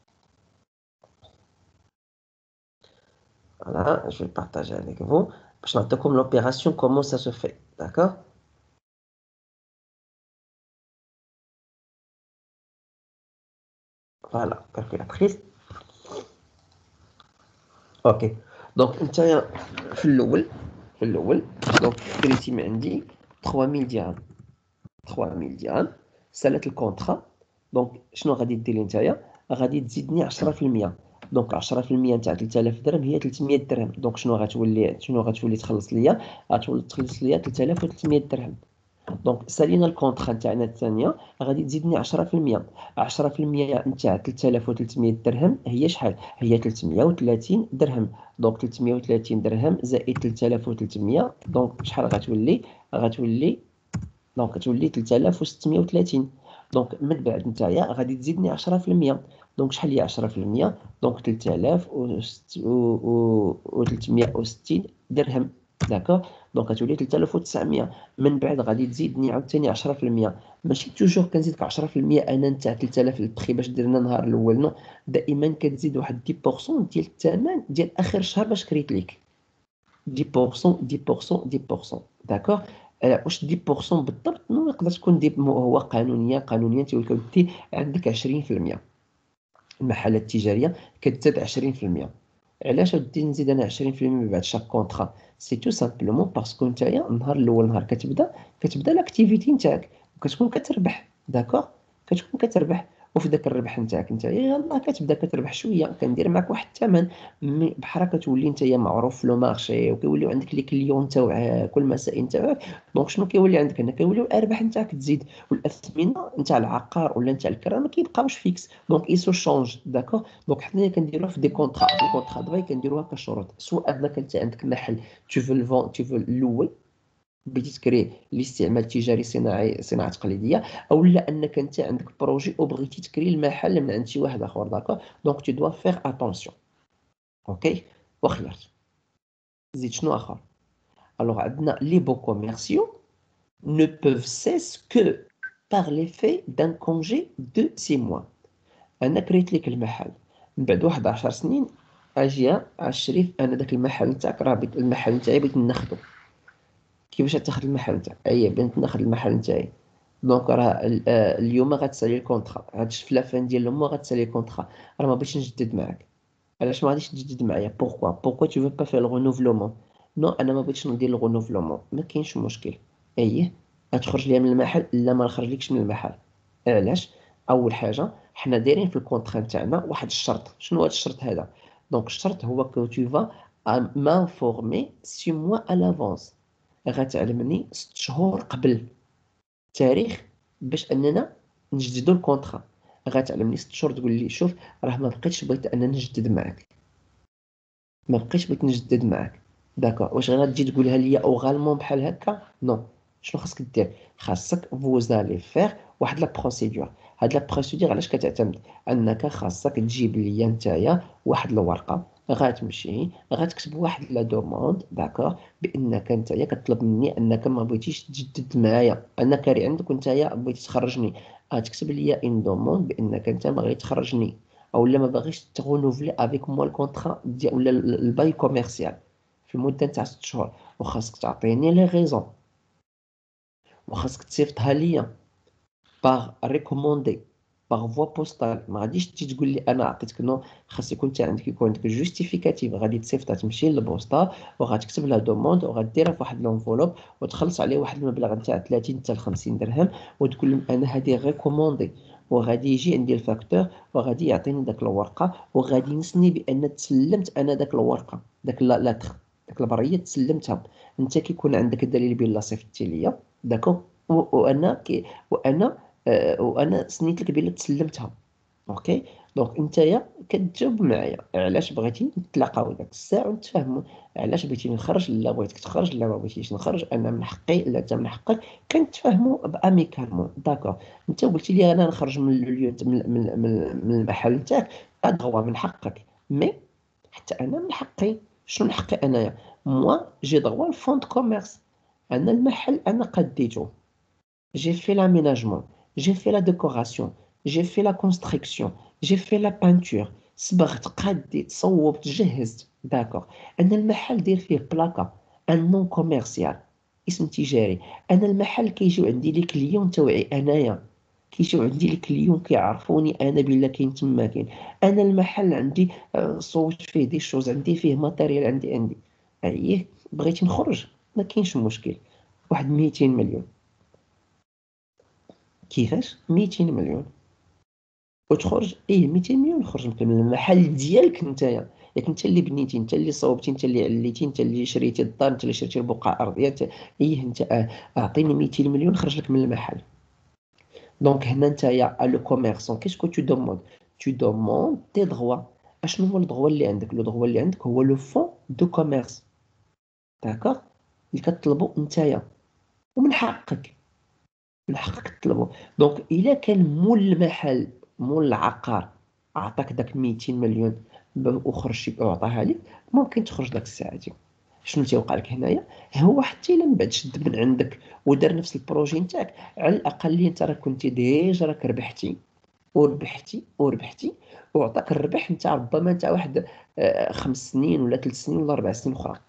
Voilà, je vais le partager avec vous. Je vais comme l'opération, comment ça se fait. D'accord? Voilà, calculatrice. Ok. Donc, انت في الأول في الأول donc كريتي من عندي trois mille dirhams trois mille dirhams سالت الكونترا. دونك شنو غادي دير نتايا؟ غادي تزيدني عشرة في المية. دونك عشرة في المية نتاع ثلاثة آلاف درهم هي ثلاثمية درهم. دونك شنو غتولي شنو غتولي تخلص ليا؟ غتولي تخلص ليا ثلاثة آلاف وثلاثمية درهم. دونك سالينا الكونترا نتاعنا الثانيه غادي تزيدني عشرة في المية. عشرة في المية نتاع ثلاثة آلاف وثلاثمية درهم هي شحال؟ هي ثلاثمية وثلاثين درهم. دونك ثلاثمية وثلاثين درهم زائد ثلاثة آلاف وثلاثمية، دونك شحال غتولي؟ غتولي دونك تولي ثلاثة آلاف وستمية وثلاثين. دونك من بعد نتايا غادي تزيدني عشرة في المية. دونك شحال هي عشرة في المية؟ دونك ثلاثة آلاف وثلاثمية وستين درهم. داكوغ. دونك غتولي ثلاثة آلاف وتسعمية. من بعد غادي تزيدني عاوتاني عشرة في المية. ماشي توجور كنزيدك عشرة في المية انا نتاع ثلاثة آلاف البخي باش درنا النهار الاول، نو، دائما كتزيد واحد عشرة بالمية ديال الثمن ديال اخر شهر باش كريت ليك. عشرة بالمية عشرة بالمية عشرة بالمية. داكوغ. آه، واش عشرة بالمية بالضبط؟ نو، يقدر تكون دي هو قانونيا قانونيا تيقول لك عندك عشرين في المية. المحلات التجاريه كتزاد عشرين في المية. علاش غادي نزيد انا عشرين في المية من بعد شاك كونطرا؟ سي تو سامبلومون باسكو نتايا النهار الاول نهار كتبدا كتبدا لاكتيفيتي نتاعك وكتكون كتربح. داكوغ. كتكون كتربح، وفي داك الربح نتاعك نتايا يلاه كتبدا كتربح شويه، كندير معاك واحد الثمن. مي بحال كتولي نتايا معروف في لو مارشي وكيوليو عندك لي كليون تاوعك والمسائل نتاعك. دونك شنو كيولي عندك هنا؟ كيوليو الارباح نتاعك تزيد، والاثمنه نتاع العقار ولا نتاع الكرا ما كيبقاوش فيكس. دونك ايسو شونج. داكوغ. دونك حنا كنديروها في دي كونطرا، في الكونطرا دغيا كنديروها كشروط، سواء انك انت عندك محل tu veux le vendre tu veux louer، بغيتي تكري لاستعمال تجاري صناعي صناعه تقليديه، او لا انك انت عندك بروجي وبغيتي تكري المحل من عند شي واحد اخر. داكوغ. دونك tu dois faire attention. اوكي. وخيرت. زيد شنو اخر؟ الوغ عندنا لي بو كوميرسيو ne peuvent cesse que par l'effet d'un congé de six mois. انا كريت لك المحل من بعد واحد عشر سنين، اجي الشريف انا داك المحل نتاعك راه بغيت المحل نتاعي بغيت ناخذو. كيفاش غتاخذ المحل نتاعك؟ اي بغيت ناخذ المحل نتاعي. دونك راه ال- آه، اليوم غتسالي الكونطرا، هاد في لافان ديال الموا غتسالي الكونطرا، راه ما بغيتش نجدد معاك. علاش ما غاديش تجدد معايا؟ بوركوا بوركوا tu veux pas faire le renouvellement؟ نو، انا ما بغيتش ندير الغونوفلومون. ما كاينش مشكل. اييه. غتخرج ليا من المحل؟ لا، ما نخرجلكش من المحل. علاش؟ اول حاجه حنا دايرين في الكونطرا نتاعنا واحد الشرط. شنو هذا الشرط هذا؟ دونك الشرط هو كو tu vas m'informer six mois à l'avance. غتعلمني ست شهور قبل التاريخ باش اننا نجددوا الكونطرا. غتعلمني ست شهور تقول لي شوف راه ما بقيتش بغيت اننا نجدد معاك، ما بقيتش بغيت نجدد معاك. داكوغ. واش غادي تجي تقولها ليا اوغالمون بحال هكا؟ نو. شنو خاصك دير؟ خاصك فوزالي فيغ واحد لا بروسيدور. هاد لا بروسيدور علاش كتعتمد؟ انك خاصك تجيب ليا نتايا واحد الورقه، غتمشي غتكتب واحد لا دوموند. داكوغ. بانك نتايا كتطلب مني انك ما بغيتيش تجدد معايا، انا كاري عندك ونتايا بغيتي تخرجني. غتكتب ليا ان دوموند بانك انت ما غادي تخرجني، او لا ما باغيش تغونوفلي افيك موا الكونطرا ديال ولا ال- الباي كوميرسيال في المده تاع ست شهور. وخاصك تعطيني لي غيزون، وخاصك تصيفطها ليا باغ ريكوموندي باغ فوا بوستال. ما غاديش تجي تقول لي انا عطيتك نو، خاص يكون انت عندك يكون عندك جوستيفيكاتيف. غادي تصيفطها تمشي للبوسطه وغتكتب لها دوموند وغديرها في واحد لونفولوب وتخلص عليه واحد المبلغ نتاع ثلاثين حتى ل خمسين درهم وتقول لهم انا هذه ريكوموندي. وغادي يجي عندي الفاكتور وغادي يعطيني داك الورقه وغادي نسني بان تسلمت انا داك الورقه، داك لا لاتر، داك البريه تسلمتها. انت كيكون عندك الدليل بلا صيفطتي ليا. داكو. وانا كي وانا آه، وانا سنيت لك بلا تسلمتها. اوكي. دونك نتايا كتجاوب معايا علاش بغيتي نتلاقاو داك الساعه ونتفاهموا. علاش بغيتي نخرج؟ لا بغيتك تخرج، لا ما بغيتيش نخرج، انا من حقي لا انت من حقك. كنتفاهموا باميكالمون. داكور. انت قلتي لي انا نخرج من اليو من, من, من, من المحل نتاعك، هذا هو من حقك. مي حتى انا من حقي. شنو من حقي انايا؟ موا جي droit الفون دو كوميرس. انا المحل انا قديته، j'ai fait l'aménagement, j'ai fait la décoration, j'ai fait la construction, j'ai fait la peinture. صبغت، قديت، صوبت، جهزت. داكوغ. انا المحل داير فيه بلاكا، ان نون كوميرسيال، اسم تجاري. انا المحل كيجيو عندي لي كليون تاوعي انايا، كيجيو عندي لي كليون كيعرفوني انا بلا كاين تما كاين. انا المحل عندي آه، صوت فيه دي شوز، عندي فيه ماتيريال، عندي عندي اييه. بغيتي نخرج ما كاينش مشكل، واحد ميتين مليون. كيفاش؟ ميتين مليون وتخرج. ايه ميتين مليون خرج من المحل ديالك نتايا، ياك انت اللي بنيتي، انت اللي صوبتي، انت اللي عليتي، انت اللي شريتي الدار، انت اللي شريتي البقعه ارضيه انت. ايه انت آه، اعطيني ميتين مليون خرج لك من المحل. دونك هنا نتايا لو كوميرسون كيسكو تو دوموند؟ تو دوموند دي دغوا. اشنو هو الدغوا اللي عندك؟ لو دغوا اللي عندك هو لو فون دو كوميرس. داكوغ، اللي كطلبو نتايا ومن حقك، من حقك تطلبه. دونك الا كان مول المحل، مول العقار عطاك داك ميتين مليون ب- وخرج وعطاها لك، ممكن تخرج داك الساعه دي. شنو تيوقع لك هنايا؟ هو حتى الا من بعد شد من عندك ودار نفس البروجي نتاعك، على الاقل انت راه كنتي ديجا راك ربحتي وربحتي وربحتي، وعطاك الربح نتاع ربما نتاع واحد آه، خمس سنين ولا ثلاث سنين ولا اربع سنين اخرى.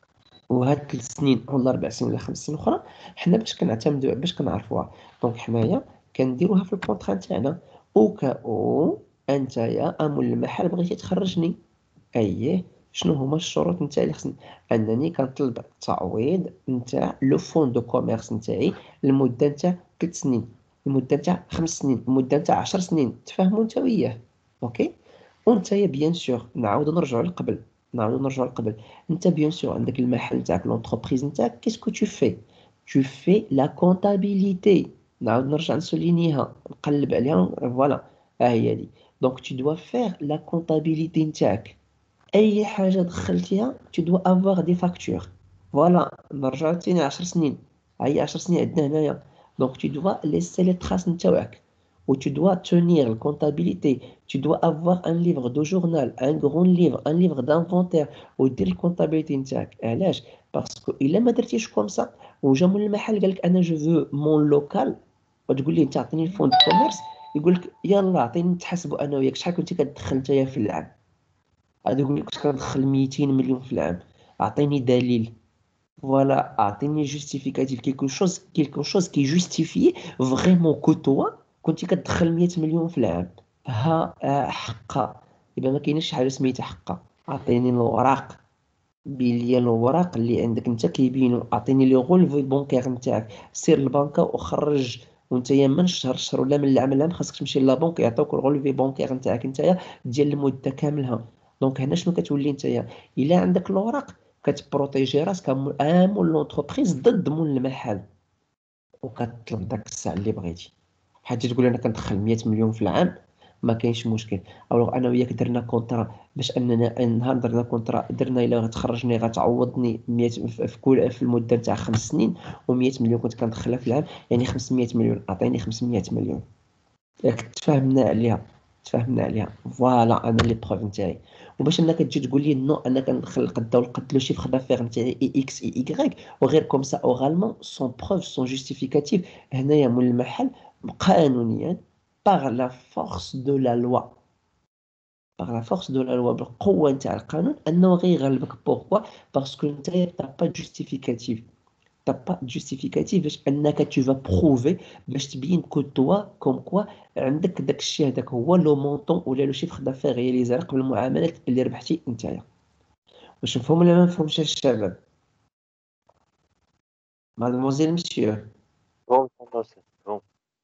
وهاد ثلاث سنين ولا اربع سنين ولا خمس سنين اخرى حنا باش كنعتمدوا باش كنعرفوها. دونك حنايا كنديروها في الكونطرا نتاعنا، او كا او انت يا امول المحل بغيتي تخرجني. اييه، شنو هما الشروط نتاعي اللي خصني؟ انني كنطلب تعويض نتاع لو فون دو كوميرس نتاعي لمده نتاع ثلاث سنين، لمده نتاع خمس سنين، لمده نتاع عشر سنين. تفاهموا انت وياه؟ اوكي. وانت يا بيان سور نعاودو نرجعو لقبل، نعاودو نرجعو لقبل. انت بيان سور عندك المحل نتاعك، لونتربريز نتاعك، كيسكو تو في؟ tu fais la comptabilité. نعاود نرجع نسولينيها نقلب عليها فوالا، ها هي دي. دونك tu dois faire la comptabilité نتاعك. اي حاجه دخلتيها tu dois avoir des factures. فوالا نرجع تاني عشر سنين، هاي عشر سنين عندنا هنايا. دونك tu dois laisser les traces نتاعك، و tu dois tenir la comptabilité. tu dois avoir un livre de journal, un grand livre, un livre d'inventaire، ودير الكونتابيليتي نتاعك. علاش؟ باسكو الا ما درتيش كومسا وجا من المحل قالك انا جو فو مون لوكال، وتقول لي انت عطيني الفون دو كوميرس، يقول لك يلا عطيني نتحاسبوا انا وياك شحال كنتي كتدخل نتايا في العام. غادي يقول لك كنت كندخل ميتين مليون في العام، اعطيني دليل. فوالا اعطيني جوستيفيكاتيف، كيلكو شوز كيلكو شوز كي جوستيفي فريمون كو توا كنتي كتدخل مية مليون في العام. ها آه، حقا. يبقى ما كاينش حاجه سميتها حقا. اعطيني الوراق، بلي الوراق اللي عندك انت كيبينوا. اعطيني لي غولفي بونكير نتاعك، سير للبنكه وخرج. وانت من شهر شهر ولا من العام لعام خاصك تمشي لابونك يعطوك الغولفي بونكير نتاعك نتايا ديال المده كاملها. دونك هنا شنو كتولي نتايا؟ الا عندك الوراق كتبروتيجي راسك امول لونتربريز ضد مول المحل، وكتطلب داك الساعه اللي بغيتي. حاجه تقول انا كندخل مية مليون في العام ما كاينش مشكل. او انا وياك درنا كونطرا باش اننا نهار درنا كونطرا درنا الا غتخرجني غتعوضني مية في في كل في المده تاع خمس سنين، و100 مليون كنت كندخلها في العام، يعني خمسمية مليون. اعطيني خمسمية مليون. ياك تفاهمنا عليها؟ تفاهمنا عليها. فوالا انا لي بروف نتاعي. وباش انك تجي تقول لي نو انا كندخل القدا والقد لو شيفر دافير نتاعي اي اكس اي ايغريك وغير كوم سا اورالمون سون بروف سون جوستيفيكاتيف، هنايا مول المحل قانونيا باغ لا فورس دو لا لوا، باغ لا فورس دو لا لوا بالقوه نتاع القانون انه غيغلبك. بوركوا؟ باسكو نتايا تا با جوستيفيكاتيف، t'as pas de justificatif باش انك tu vas prouver باش تبين كو توا كوم كوا عندك داك الشيء هذاك هو لو مونطون ولا لو شيفر دافير رياليزي قبل المعاملات اللي ربحتي نتايا. واش مفهوم ولا ما مفهومش الشباب؟ مادموزيل مسيو، فهمت فهمت فهمت.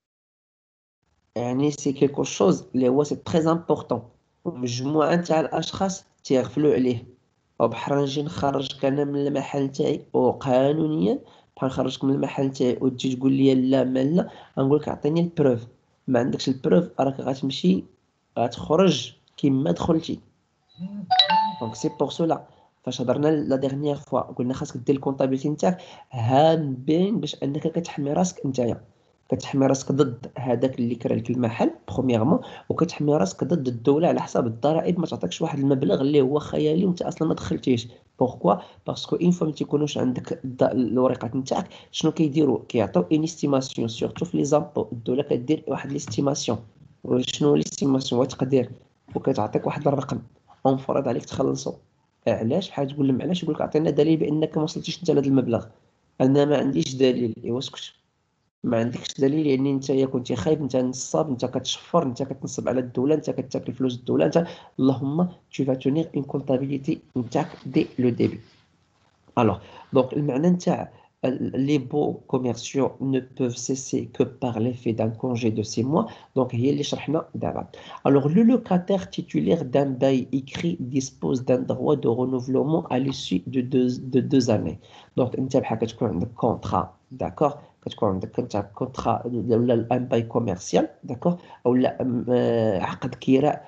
يعني سي كيلكو شوز اللي هو سي تري امبورطون. مجموعه نتاع الاشخاص تيغفلوا عليه. وبحال نجي نخرجك انا من المحل تاعي وقانونيا بحال نخرجك من المحل تاعي وتجي تقول لي لا ما لا، غنقول لك اعطيني البروف. ما عندكش البروف راك غتمشي غتخرج كيما دخلتي. دونك سي بور سولا فاش هضرنا لا ديرنيير فوا قلنا خاصك دير الكونطابيلتي نتاعك هان بين باش انك كتحمي راسك نتايا، كتحمي راسك ضد هذاك اللي كرا لك المحل برومييرمون، وكتحمي راسك ضد الدوله على حساب الضرائب ما تعطيكش واحد المبلغ اللي هو خيالي وانت اصلا ما دخلتيش. بوركوا؟ باسكو اون فوا ما تيكونوش عندك الد- الورقات نتاعك، شنو كيديروا؟ كيعطيو اون استيماسيون سورتو في لي زامبو. الدوله كدير واحد ليستيماسيون. شنو ليستيماسيون؟ هو تقدير، وكتعطيك واحد الرقم اون فرض عليك تخلصو. علاش؟ بحال تقول لهم علاش؟ يقول لك عطينا دليل بانك ما وصلتيش انت لهذا المبلغ. انا ما عنديش دليل. ايوا اسكت، ما عندكش دليل يعني انت يا كنتي خايب، انت نصاب، انت كتشفر، انت كتنصب على الدوله، انت كتاكل فلوس الدوله، انت اللهم tu vas tenir une comptabilité نتاعك dès le début. Alors, donc المعنى نتاع les baux commerciaux ne peuvent cesser que par l'effet d'un congé de six mois. Donc هي اللي شرحنا دابا. Alors le locataire titulaire d'un bail écrit dispose d'un droit de renouvellement à l'issue de deux de deux années. Donc انت بحال كتكون عندك contrat، d'accord، كتكون عندك انت contrat ولا un bail commercial، d'accord، ولا آه، عقد كراء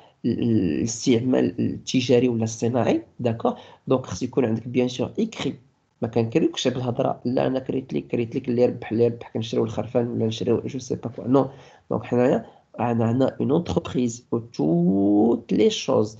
الاستعمال التجاري ولا الصناعي، d'accord. دونك خص يكون عندك بيان سور ايكري، ما كنكريوكش بالهضره. لا انا كريت لك كريت لك اللي يربح اللي يربح كنشريو الخرفان ولا نشريو جو سي با كوا. نو. دونك حنايا عندنا اون انتربريز و توت لي شوز،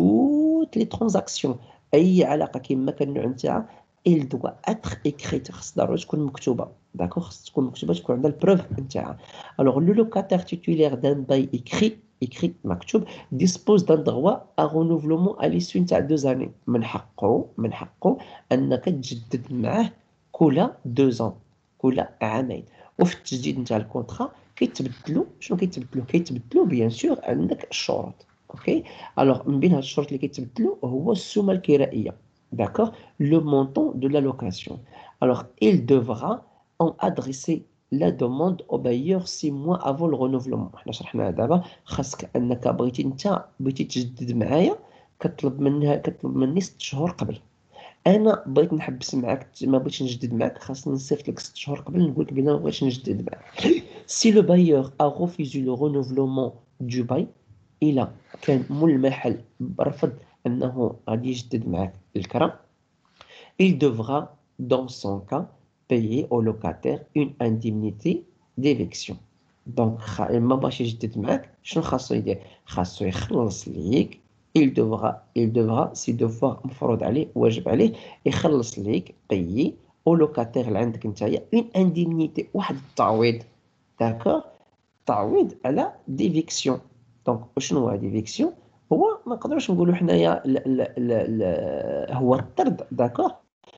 توت لي ترانزاكسيون، اي علاقه كما كان النوع نتاعها il doit être écrite، خص ضروري تكون مكتوبه، داكوغ، خص تكون مكتوبه، تكون عندها البروف نتاعها. الوغ لو لوكاتير titulaire d'un bail écrit écrit مكتوب dispose d'un droit à renouvellement à l'issue نتاع deux années. من حقه من حقه انك تجدد معاه كل دوزون، كل عامين. وفي التجديد نتاع الكونطرا كيتبدلوا، شنو كيتبدلوا؟ كيتبدلوا بيان سور عندك الشروط. اوكي. الوغ من بين هاد الشروط اللي كيتبدلوا هو السمه الكرائيه، d'accord, le montant de la location. Alors il devra en adresser la demande au bailleur six mois avant le renouvellement. حنا شرحنا دابا خاصك انك بغيتي انت بغيتي تجدد معايا كطلب منها كطلب مني ست شهور قبل. انا بغيت نحبس معاك، ما بغيتش نجدد معاك، خاصني نصيفط لك ست شهور قبل نقول لك بلا ما بغيتش نجدد معاك. سي لو بايور ا refusé le renouvellement du bail، الى كان مول المحل برفض انه غادي يجدد معاك الكرا، il devra dans son cas payer au locataire une indemnité d'éviction. دونك خ... ما باش يجدد معاك شنو خاصو يدير؟ خاصو يخلص ليك. il devra il devra سي دوفوار مفروض عليه، واجب عليه يخلص ليك بيي او لوكاتير اللي عندك نتايا اون انديمنيتي، واحد التعويض، داكور، تعويض على ديفيكسيون. دونك شنو هو ديفيكسيون؟ هو ما نقدروش نقولوا حنايا ل... ل... ل... ل... هو الطرد، داكور،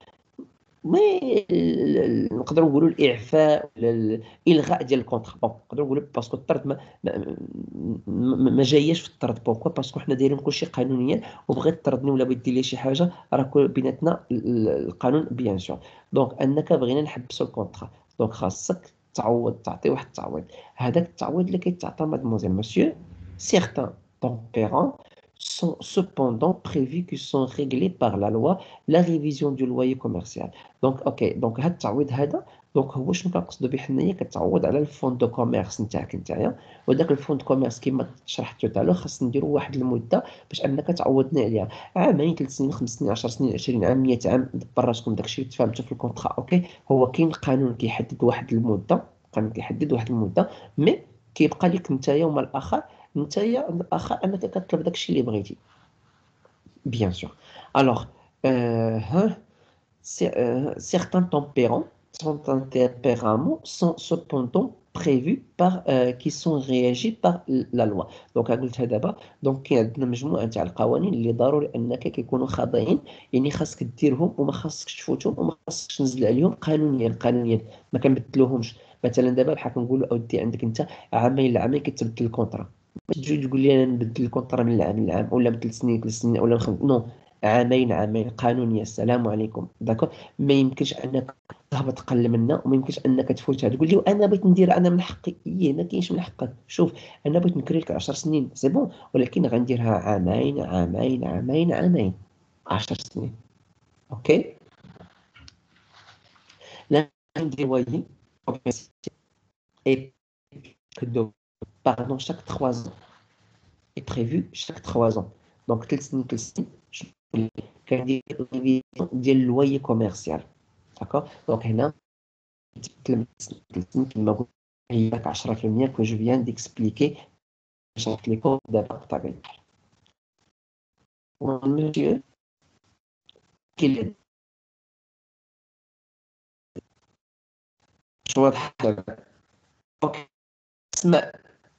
مي نقدروا نقولوا الاعفاء ولا الالغاء ديال الكونطرا. بون نقدروا نقولوا باسكو الطرد ما ما, ما, ما جاياش في الطرد. بوكو؟ باسكو حنا دايرين كلشي قانونيا، وبغيت تطردني ولا بغيت دير لي شي حاجه راه كل بيناتنا القانون بيان سور. دونك انك بغينا نحبسوا الكونطرا، دونك خاصك تعوض، تعطي واحد التعويض. هذاك التعويض اللي كيتعطى مادموزيل مسيو certains tempérants sont cependant prévus qui sont réglés par la loi la révision du loyer commercial. دونك اوكي، دونك هاد التعويض هذا دونك هو شنو كنقصدوا به حنايا؟ كتعوض على الفون دو كوميرس نتاعك نتايا، وداك الفون دو كوميرس كما شرحت تالو خاص نديروا واحد المده باش انك تعوضنا عليها. عامين، ثلاث سنين، خمس سنين، عشر سنين، عشرين عام، مية عام، دبر راسكم داكشي اللي تفاهمتوا في الكونطرا. اوكي. هو كاين قانون كيحدد واحد المده، قانون كيحدد واحد المده، مي كيبقى لك نتايا وما الاخر، نتايا الاخر انك كتطلب داكشي اللي بغيتي بيان سور. الوغ ها Euh, certains tempérants, certains tempéraments sont cependant prévus par euh, qui sont régis par la loi. Donc قلت دابا دونك كاين عندنا مجموعه تاع القوانين اللي ضروري انك كيكونوا خاضعين، يعني خاصك ديرهم وما خاصكش تفوتهم وما خاصكش تنزل عليهم قانونيا. قانونيا ما كنبدلوهمش. مثلا دابا بحال كنقولوا اودي عندك انت عامين لعامين كتبدل الكونطرا، تجي تقول لي انا نبدل الكونطرا من العام للعام ولا من ثلاث سنين ثلاث سنين ولا من خمس. نو، عامين عامين قانونيا. السلام عليكم، داكور. ما يمكنش انك تهبط قل منا، وما يمكنش انك تفوتها تقول لي انا بغيت ندير انا من حقي. ايه، ما كاينش من حقك. شوف، انا بغيت نكري لك عشر سنين سي بون، ولكن غنديرها عامين عامين عامين عامين عشر سنين. اوكي. لا ندير وايي et que de pardon chaque trois ans est prévu chaque trois ans. Donc ثلاث سنين ثلاث سنين كندير ريفيزيون ديال اللوي كوميرسيال، داكور. دونك هنا ثلاث سنين كما قلت هي داك عشرة في المية que je viens d'expliquer شرحت لكم دابا بطبيعة الحال. والمسيو كي شو واضح اوكي اسمع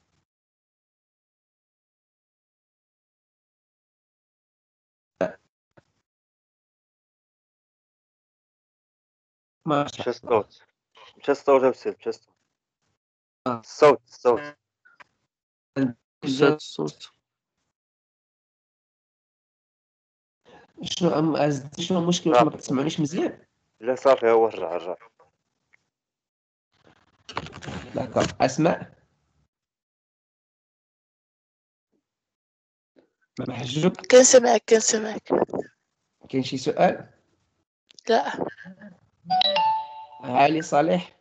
ما مشى شاء الله. الصوت مشى الصوت أستاذ مشى الصوت الصوت الصوت أستاذ الصوت. شنو أم أز- شنو المشكل؟ واش ما كتسمعونيش مزيان؟ لا صافي هو رجع رجع داكور اسمع محجوب. كنسمعك كنسمعك. كاين شي سؤال؟ لا علي صالح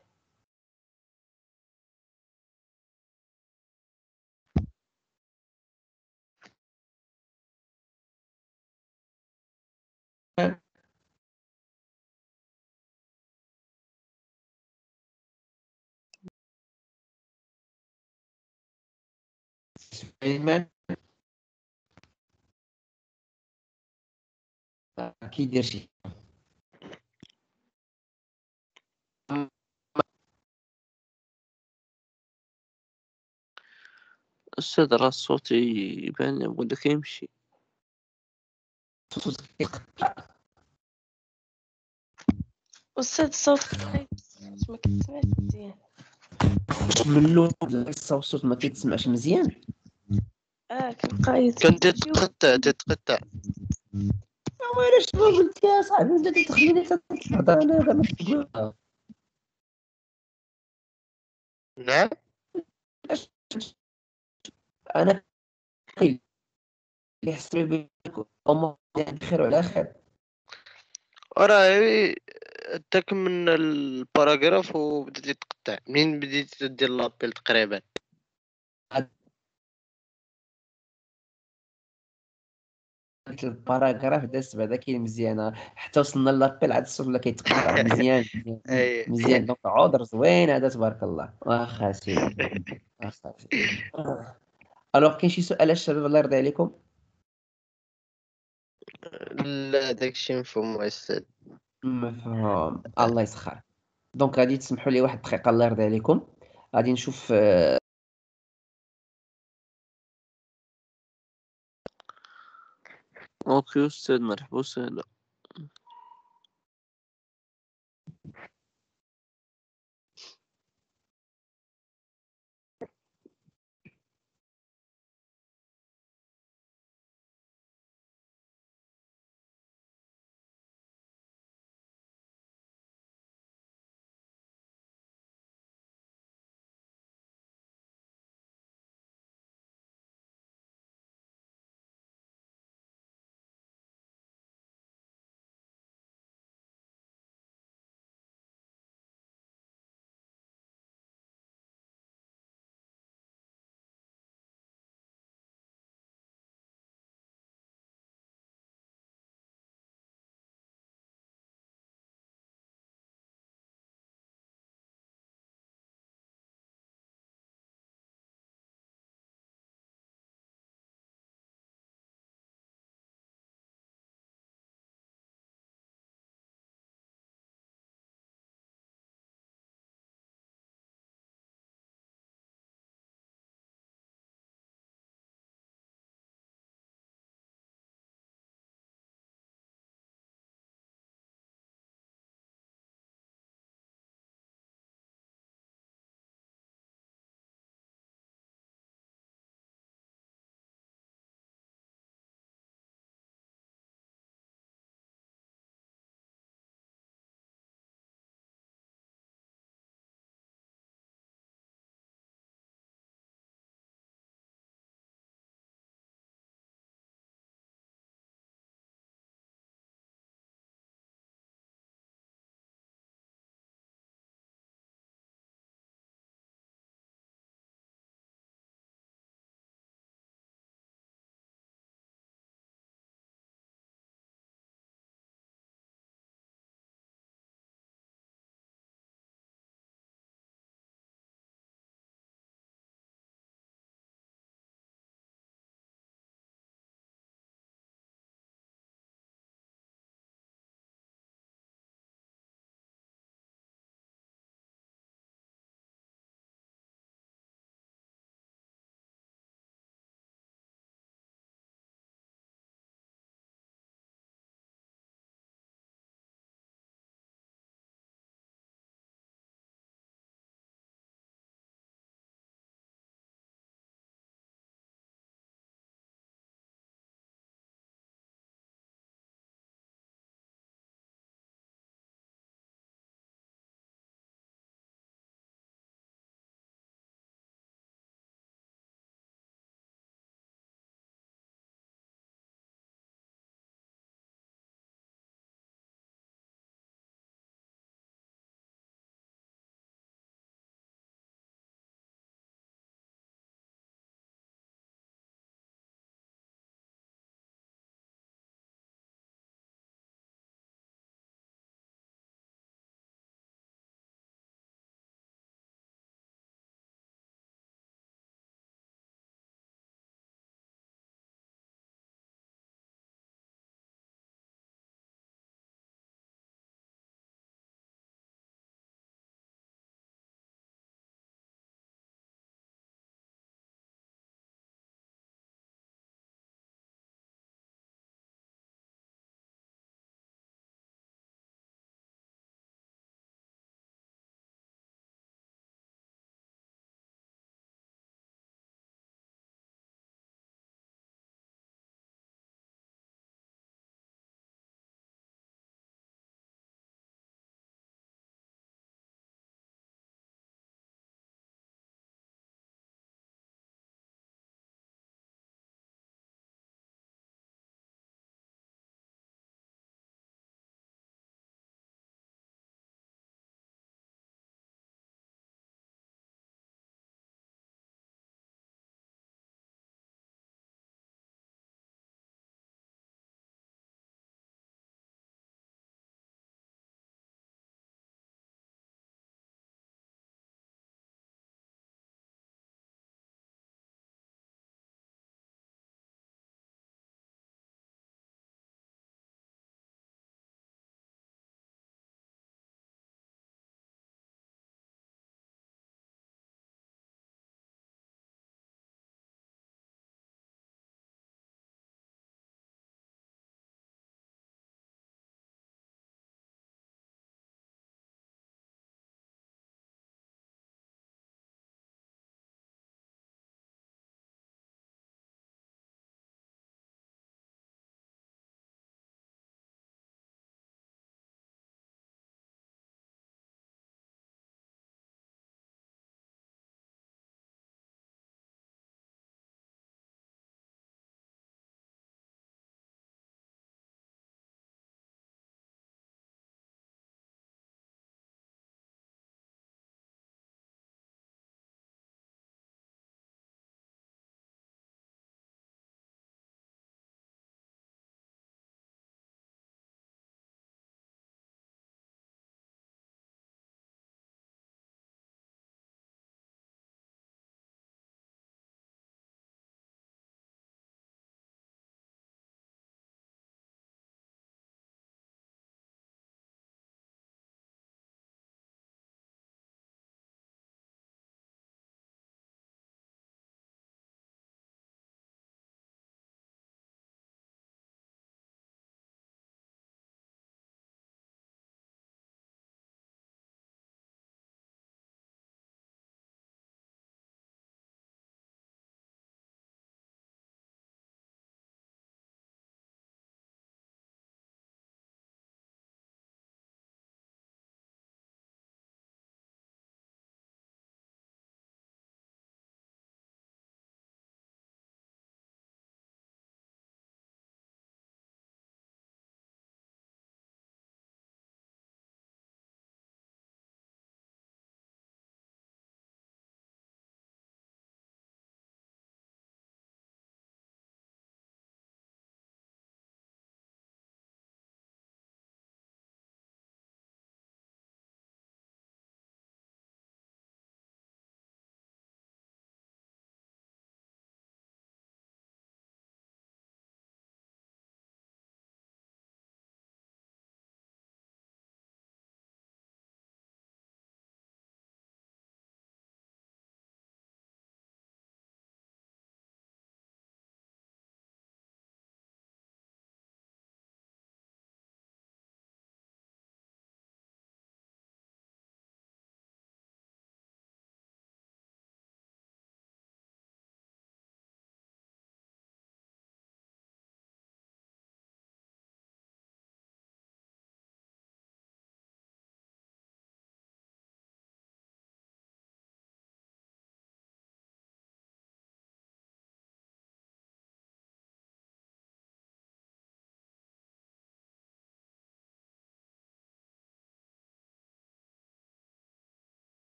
سليمان كيدير شي أستاذ راه الصوت يبان بدا كيمشي. صوت أستاذ صوتك ضعيف ما كتسمعش مزيان. من الاول الصوت ما كيتسمعش مزيان. اه كنبقى كان تتقطع تتقطع. ويلي شنو قلت يا صاحبي؟ انت تخليني تهضر انا هذا ما تقول. نعم انا قيل يحسب بك امور بخير وعلى خير. راه اتاك من الباراغراف وبدات يتقطع منين بديت دير لابيل تقريبا. قلت الباراغراف داز بعدا كاين مزيانه حتى وصلنا لابيل عاد الصوت ولا كيتقطع مزيان مزيان اي مزيان. دونك عذر زوين هذا تبارك الله. واخا سيدي واخا سيدي. الوغ كاين شي سؤال الشباب الله يرضي عليكم؟ لا داكشي مفهوم استاذ. مفهوم الله يسخر. دونك غادي تسمحوا لي واحد الدقيقه الله يرضي عليكم غادي نشوف آه، أوكي أستاذ مرحبا وسهلا.